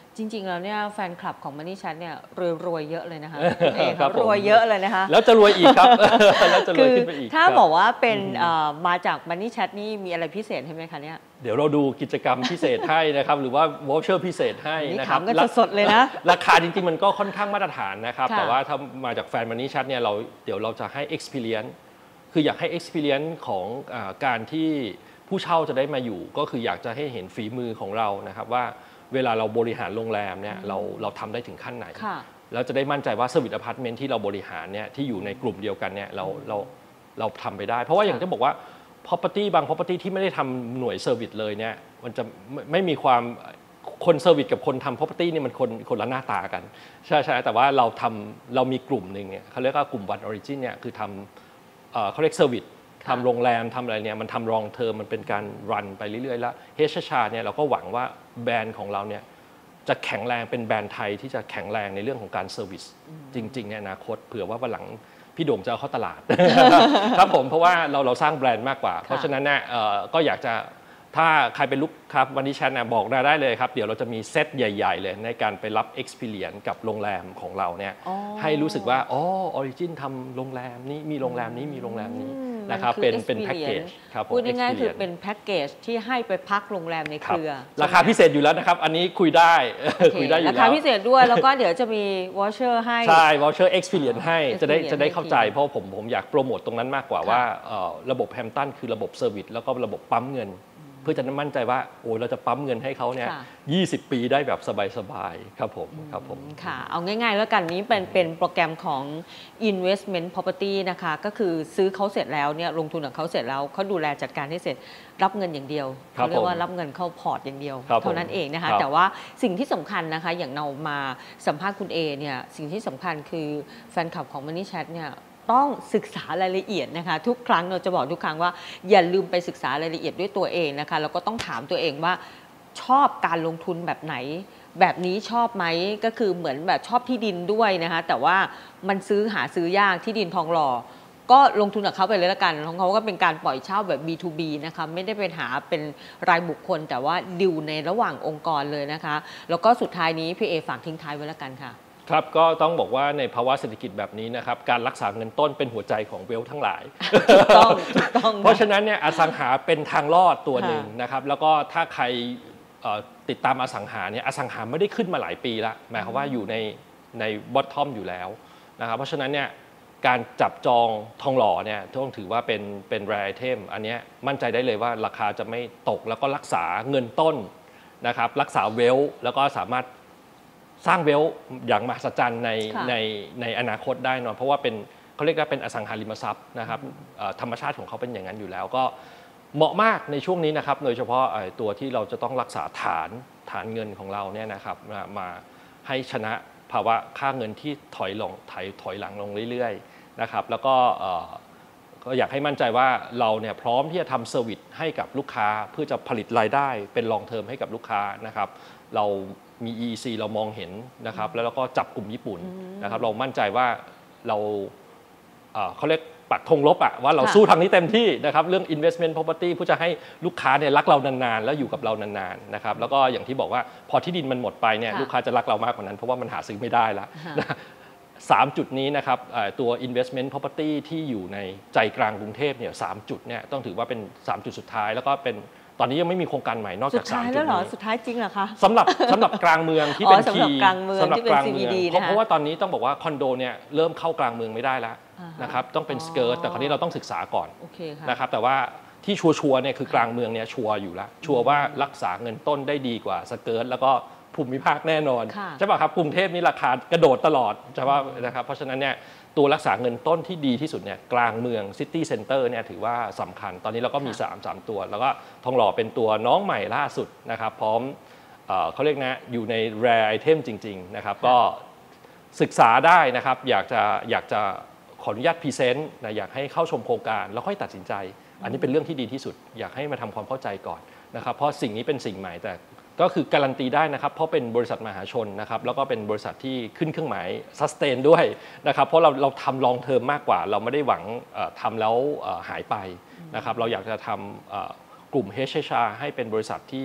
จริงๆแล้วเนี่ยแฟนคลับของ Money Chat เนี่ยรวยๆเยอะเลยนะคะเองครับรวยเยอะเลยนะคะแล้วจะรวยอีกครับแล้วจะรวยขึ้นไปอีกถ้าบอกว่าเป็นมาจาก Money Chat นี่มีอะไรพิเศษใช่ไหมคะเนี่ยเดี๋ยวเราดูกิจกรรมพิเศษให้นะครับหรือว่าวอเชอร์พิเศษให้นะครับถามกันสดๆเลยนะราคาจริงๆมันก็ค่อนข้างมาตรฐานนะครับแต่ว่าถ้ามาจากแฟน Money Chat เนี่ยเราเดี๋ยวเราจะให้ experience คืออยากให้ experience ของการที่ผู้เช่าจะได้มาอยู่ก็คืออยากจะให้เห็นฝีมือของเรานะครับว่าเวลาเราบริหารโรงแรมเนี่ยเราเราทำได้ถึงขั้นไหนแล้วจะได้มั่นใจว่าสวิทอพาร์ตเมนต์ที่เราบริหารเนี่ยที่อยู่ในกลุ่มเดียวกันเนี่ยเราเราเราทำไปได้เพราะว่าอย่างที่บอกว่า property บาง property ที่ไม่ได้ทำหน่วยเซอร์วิสเลยเนี่ยมันจะไม่ไม่มีความคนเซอร์วิสกับคนทำ property นี่มันคนคนละหน้าตากันใช่ใช่แต่ว่าเราทำเรามีกลุ่มหนึ่งเนี่ยเขาเรียกว่ากลุ่ม One Origin เนี่ยคือทำเขาเรียกเซอร์วิสทำโรงแรมทำอะไรเนี่ยมันทำรองเทอมมันเป็นการรันไปเรื่อยๆแล้วเฮชชาเนี่ยเราก็หวังว่าแบรนด์ของเราเนี่ยจะแข็งแรงเป็นแบรนด์ไทยที่จะแข็งแรงในเรื่องของการเซอร์วิสจริงๆในอนาคตเผื่อว่าวันหลังพี่โด่งจะเอาเข้าตลาด ครับผมเพราะว่าเราเราสร้างแบรนด์มากกว่าเพราะฉะนั้นเนี่ยก็อยากจะถ้าใครเป็นลูกค้าวันนี้แชทนะบอกได้เลยครับเดี๋ยวเราจะมีเซตใหญ่ๆเลยในการไปรับ experience กับโรงแรมของเราเนี่ยให้รู้สึกว่าอ๋อ Origin ทำโรงแรมนี้มีโรงแรมนี้มีโรงแรมนี้นะครับเป็นเป็นแพ็กเกจครับผมพูดง่ายๆคือเป็นแพ็กเกจที่ให้ไปพักโรงแรมในเครือราคาพิเศษอยู่แล้วนะครับอันนี้คุยได้คุยได้อยู่แล้วราคาพิเศษด้วยแล้วก็เดี๋ยวจะมีวอเชอร์ให้ใช่วอเชอร์ experience ให้จะได้จะได้เข้าใจเพราะผมผมอยากโปรโมตตรงนั้นมากกว่าว่าระบบแฮมตันคือระบบเซอร์วิสแล้วก็ระบบปั๊มเงินเพื่อจะมั่นใจว่าโอ้เราจะปั๊มเงินให้เขาเนี่ยยี่สิบปีได้แบบสบายๆครับผมครับผมค่ะเอาง่ายๆแล้วกันนี้เป็นเป็นโปรแกรมของ investment property นะคะก็คือซื้อเขาเสร็จแล้วเนี่ยลงทุนกับเขาเสร็จแล้วเขาดูแลจัดการให้เสร็จรับเงินอย่างเดียวเขาเรียกว่ารับเงินเข้าพอร์ตอย่างเดียวเท่านั้นเองนะคะแต่ว่าสิ่งที่สำคัญนะคะอย่างเรามาสัมภาษณ์คุณเอเนี่ยสิ่งที่สำคัญคือแฟนคลับของ Money Chat เนี่ยต้องศึกษารายละเอียดนะคะทุกครั้งเราจะบอกทุกครั้งว่าอย่าลืมไปศึกษารายละเอียดด้วยตัวเองนะคะแล้วก็ต้องถามตัวเองว่าชอบการลงทุนแบบไหนแบบนี้ชอบไหมก็คือเหมือนแบบชอบที่ดินด้วยนะคะแต่ว่ามันซื้อหาซื้อยากที่ดินทองหล่อก็ลงทุนกับเขาไปเลยละกันของเขาก็เป็นการปล่อยเช่าแบบ บี ทู บี นะคะไม่ได้เป็นหาเป็นรายบุคคลแต่ว่าดิวในระหว่างองค์กรเลยนะคะแล้วก็สุดท้ายนี้พี่เอฝากทิ้งท้ายไว้ละกันค่ะครับก็ต้องบอกว่าในภาวะเศรษฐกิจแบบนี้นะครับการรักษาเงินต้นเป็นหัวใจของเวลทั้งหลายต้องต้องเพราะฉะนั้นเนี่ยอสังหาเป็นทางรอดตัวหนึ่งนะครับแล้วก็ถ้าใครติดตามอสังหาเนี่ยอสังหาไม่ได้ขึ้นมาหลายปีแล้วหมายความว่าอยู่ในในบอททอมอยู่แล้วนะครับเพราะฉะนั้นเนี่ยการจับจองทองหล่อเนี่ยต้องถือว่าเป็นเป็นแรร์ไอเทมอันนี้มั่นใจได้เลยว่าราคาจะไม่ตกแล้วก็รักษาเงินต้นนะครับรักษาเวลแล้วก็สามารถสร้างเวลอย่างมหัศจรรย์ในในในอนาคตได้นอนเพราะว่าเป็นเขาเรียกว่าเป็นอสังหาริมทรัพย์นะครับธรรมชาติของเขาเป็นอย่างนั้นอยู่แล้วก็เหมาะมากในช่วงนี้นะครับโดยเฉพาะตัวที่เราจะต้องรักษาฐานฐานเงินของเราเนี่ยนะครับมามาให้ชนะภาวะค่าเงินที่ถอยลงถอยถอยหลังลงเรื่อยๆนะครับแล้วก็ก็อยากให้มั่นใจว่าเราเนี่ยพร้อมที่จะทำเซอร์วิสให้กับลูกค้าเพื่อจะผลิตรายได้เป็นลองเทอมให้กับลูกค้านะครับเรามี อี อี ซี เรามองเห็นนะครับแล้วเราก็จับกลุ่มญี่ปุ่นนะครับเรามั่นใจว่าเราเขาเรียกปักธงลบอะว่าเราสู้ทางนี้เต็มที่นะครับเรื่อง investment property เพื่อจะให้ลูกค้าเนี่ยรักเรานานๆแล้วอยู่กับเรานานๆนะครับแล้วก็อย่างที่บอกว่าพอที่ดินมันหมดไปเนี่ยลูกค้าจะรักเรามากกว่านั้นเพราะว่ามันหาซื้อไม่ได้แล้วสามจุดนี้นะครับตัว investment property ที่อยู่ในใจกลางกรุงเทพเนี่ยสามจุดเนี่ยต้องถือว่าเป็นสามจุดสุดท้ายแล้วก็เป็นตอนนี้ยังไม่มีโครงการใหม่นอกจากสามจุดนี้สุดท้ายจริงเหรอคะสำหรับสำหรับกลางเมืองที่เป็นคีย์สำหรับกลางเมืองเพราะว่าตอนนี้ต้องบอกว่าคอนโดเนี่ยเริ่มเข้ากลางเมืองไม่ได้แล้วนะครับต้องเป็นสเกิร์ตแต่คราวนี้เราต้องศึกษาก่อนนะครับแต่ว่าที่ชัวร์ๆเนี่ยคือกลางเมืองเนี่ยชัวร์อยู่แล้วชัวร์ว่ารักษาเงินต้นได้ดีกว่าสเกิร์ตแล้วก็ภูมิภาคแน่นอนใช่ป่ะครับกรุงเทพนี่ราคากระโดดตลอดใช่ป่ะนะครับเพราะฉะนั้นเนี่ยตัวรักษาเงินต้นที่ดีที่สุดเนี่ยกลางเมืองซิตี้เซ็นเตอร์เนี่ยถือว่าสำคัญตอนนี้เราก็มีสาม สามตัวแล้วก็ทองหล่อเป็นตัวน้องใหม่ล่าสุดนะครับพร้อมเขาเรียกนะอยู่ใน rare item จริงๆนะครับก็ศึกษาได้นะครับอยากจะอยากจะขออนุญาตพรีเซนต์นะอยากให้เข้าชมโครงการแล้วค่อยตัดสินใจอันนี้เป็นเรื่องที่ดีที่สุดอยากให้มาทำความเข้าใจก่อนนะครับเพราะสิ่งนี้เป็นสิ่งใหม่แต่ก็คือการันตีได้นะครับเพราะเป็นบริษัทมหาชนนะครับแล้วก็เป็นบริษัทที่ขึ้นเครื่องหมายซัสเทนด้วยนะครับเพราะเราเราทำลองเทอมมากกว่าเราไม่ได้หวังทำแล้วหายไปนะครับเราอยากจะทำกลุ่ม เอช เอช อาร์ ให้เป็นบริษัทที่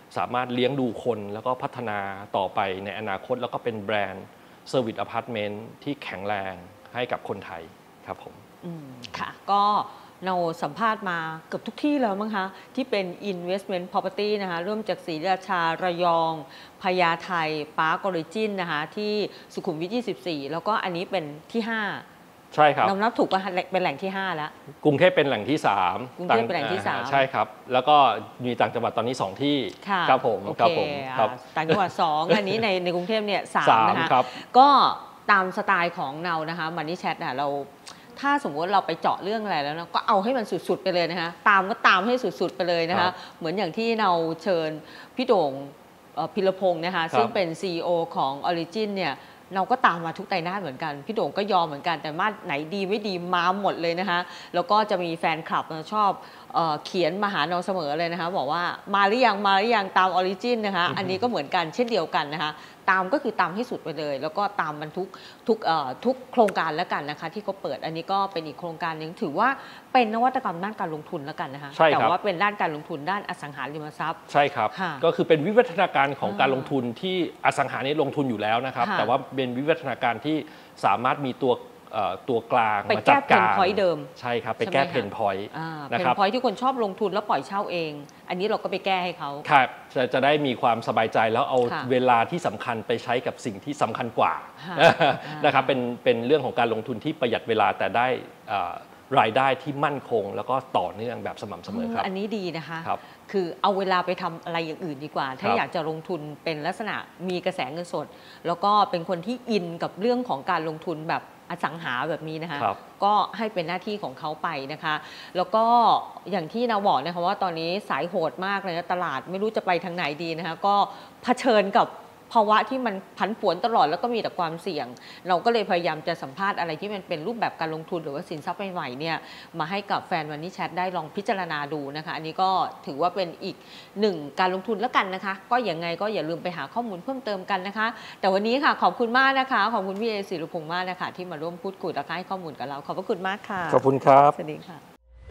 สามารถเลี้ยงดูคนแล้วก็พัฒนาต่อไปในอนาคตแล้วก็เป็นแบรนด์เซอร์วิสอพาร์ตเมนต์ที่แข็งแรงให้กับคนไทยครับผมอืมค่ะก็เราสัมภาษณ์มาเกือบทุกที่แล้วมั้งคะที่เป็น investment property นะคะเริ่มจากศรีราชาระยองพญาไทปาร์คออริจินนะคะที่สุขุมวิทยี่สิบสี่แล้วก็อันนี้เป็นที่ห้าใช่ครับเรานับถูกป่ะเป็นแหล่งที่ห้าแล้วกรุงเทพเป็นแหล่งที่สามกรุงเทพเป็นแหล่งที่สามใช่ครับแล้วก็มีต่างจังหวัดตอนนี้สองที่ครับผมครับผมครับต่างจังหวัดสองอันนี้ในในกรุงเทพเนี่ยสามนะคะก็ตามสไตล์ของเรานะคะมันนี่แชทเราถ้าสมมติเราไปเจาะเรื่องอะไรแล้วนะก็เอาให้มันสุดๆไปเลยนะคะตามก็ตามให้สุดๆไปเลยนะคะเหมือนอย่างที่เราเชิญพี่โด่งพิรพงศ์นะคะซึ่งเป็น ซี อี โอ ของ Origin เนี่ยเราก็ตามมาทุกไตรมาสเหมือนกันพี่โด่งก็ยอมเหมือนกันแต่มาไหนดีไม่ดีมาหมดเลยนะคะแล้วก็จะมีแฟนคลับชอบเอ่อเขียนมาหาเราเสมอเลยนะคะบอกว่ามาหรือยังมาหรือยังตาม Origin นะคะอันนี้ก็เหมือนกันเช่นเดียวกันนะคะตามก็คือตามให้สุดไปเลยแล้วก็ตามมันทุกทุกเอ่อทุกโครงการแล้วกันนะคะที่เขาเปิดอันนี้ก็เป็นอีกโครงการนึงถือว่าเป็นนวัตกรรมด้านการลงทุนแล้วกันนะคะแต่ว่าเป็นด้านการลงทุนด้านอสังหาริมทรัพย์ใช่ครับก็คือเป็นวิวัฒนาการของการลงทุนที่อสังหานี้ลงทุนอยู่แล้วนะครับแต่ว่าเป็นวิวัฒนาการที่สามารถมีตัวตัวกลางมาจัดการเพนพอยต์เดิมใช่ครับไปแก้เพนพอยต์นะครับเพนพอยต์ที่คนชอบลงทุนแล้วปล่อยเช่าเองอันนี้เราก็ไปแก้ให้เขาครับจะจะได้มีความสบายใจแล้วเอาเวลาที่สำคัญไปใช้กับสิ่งที่สำคัญกว่านะครับเป็นเป็นเรื่องของการลงทุนที่ประหยัดเวลาแต่ได้รายได้ที่มั่นคงแล้วก็ต่อเนื่องแบบสม่ำเสมอครับอันนี้ดีนะคะคือเอาเวลาไปทำอะไรอย่างอื่นดีกว่าถ้าอยากจะลงทุนเป็นลักษณะมีกระแสเงินสดแล้วก็เป็นคนที่อินกับเรื่องของการลงทุนแบบอสังหาแบบนี้นะคะก็ให้เป็นหน้าที่ของเขาไปนะคะแล้วก็อย่างที่เราบอกนะคะว่าตอนนี้สายโหดมากเลยนะตลาดไม่รู้จะไปทางไหนดีนะคะก็เผชิญกับภาวะที่มันผันผวนตลอดแล้วก็มีแต่ความเสี่ยงเราก็เลยพยายามจะสัมภาษณ์อะไรที่มันเป็นรูปแบบการลงทุนหรือว่าสินทรัพย์ใหม่ๆเนี่ยมาให้กับแฟนวันนี้แชทได้ลองพิจารณาดูนะคะอันนี้ก็ถือว่าเป็นอีกหนึ่งการลงทุนแล้วกันนะคะก็อย่างไงก็อย่าลืมไปหาข้อมูลเพิ่มเติมกันนะคะแต่วันนี้ค่ะขอบคุณมากนะคะขอบคุณพี่เอศิริพงษ์มากนะคะที่มาร่วมพูดคุยและให้ข้อมูลกับเราขอบพระคุณมากค่ะขอบคุณครับสวัสดีค่ะ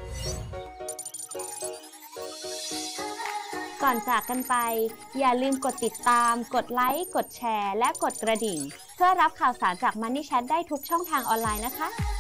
ก่อนจากกันไปอย่าลืมกดติดตามกดไลค์กดแชร์และกดกระดิ่งเพื่อรับข่าวสารจาก Money Chat ได้ทุกช่องทางออนไลน์นะคะ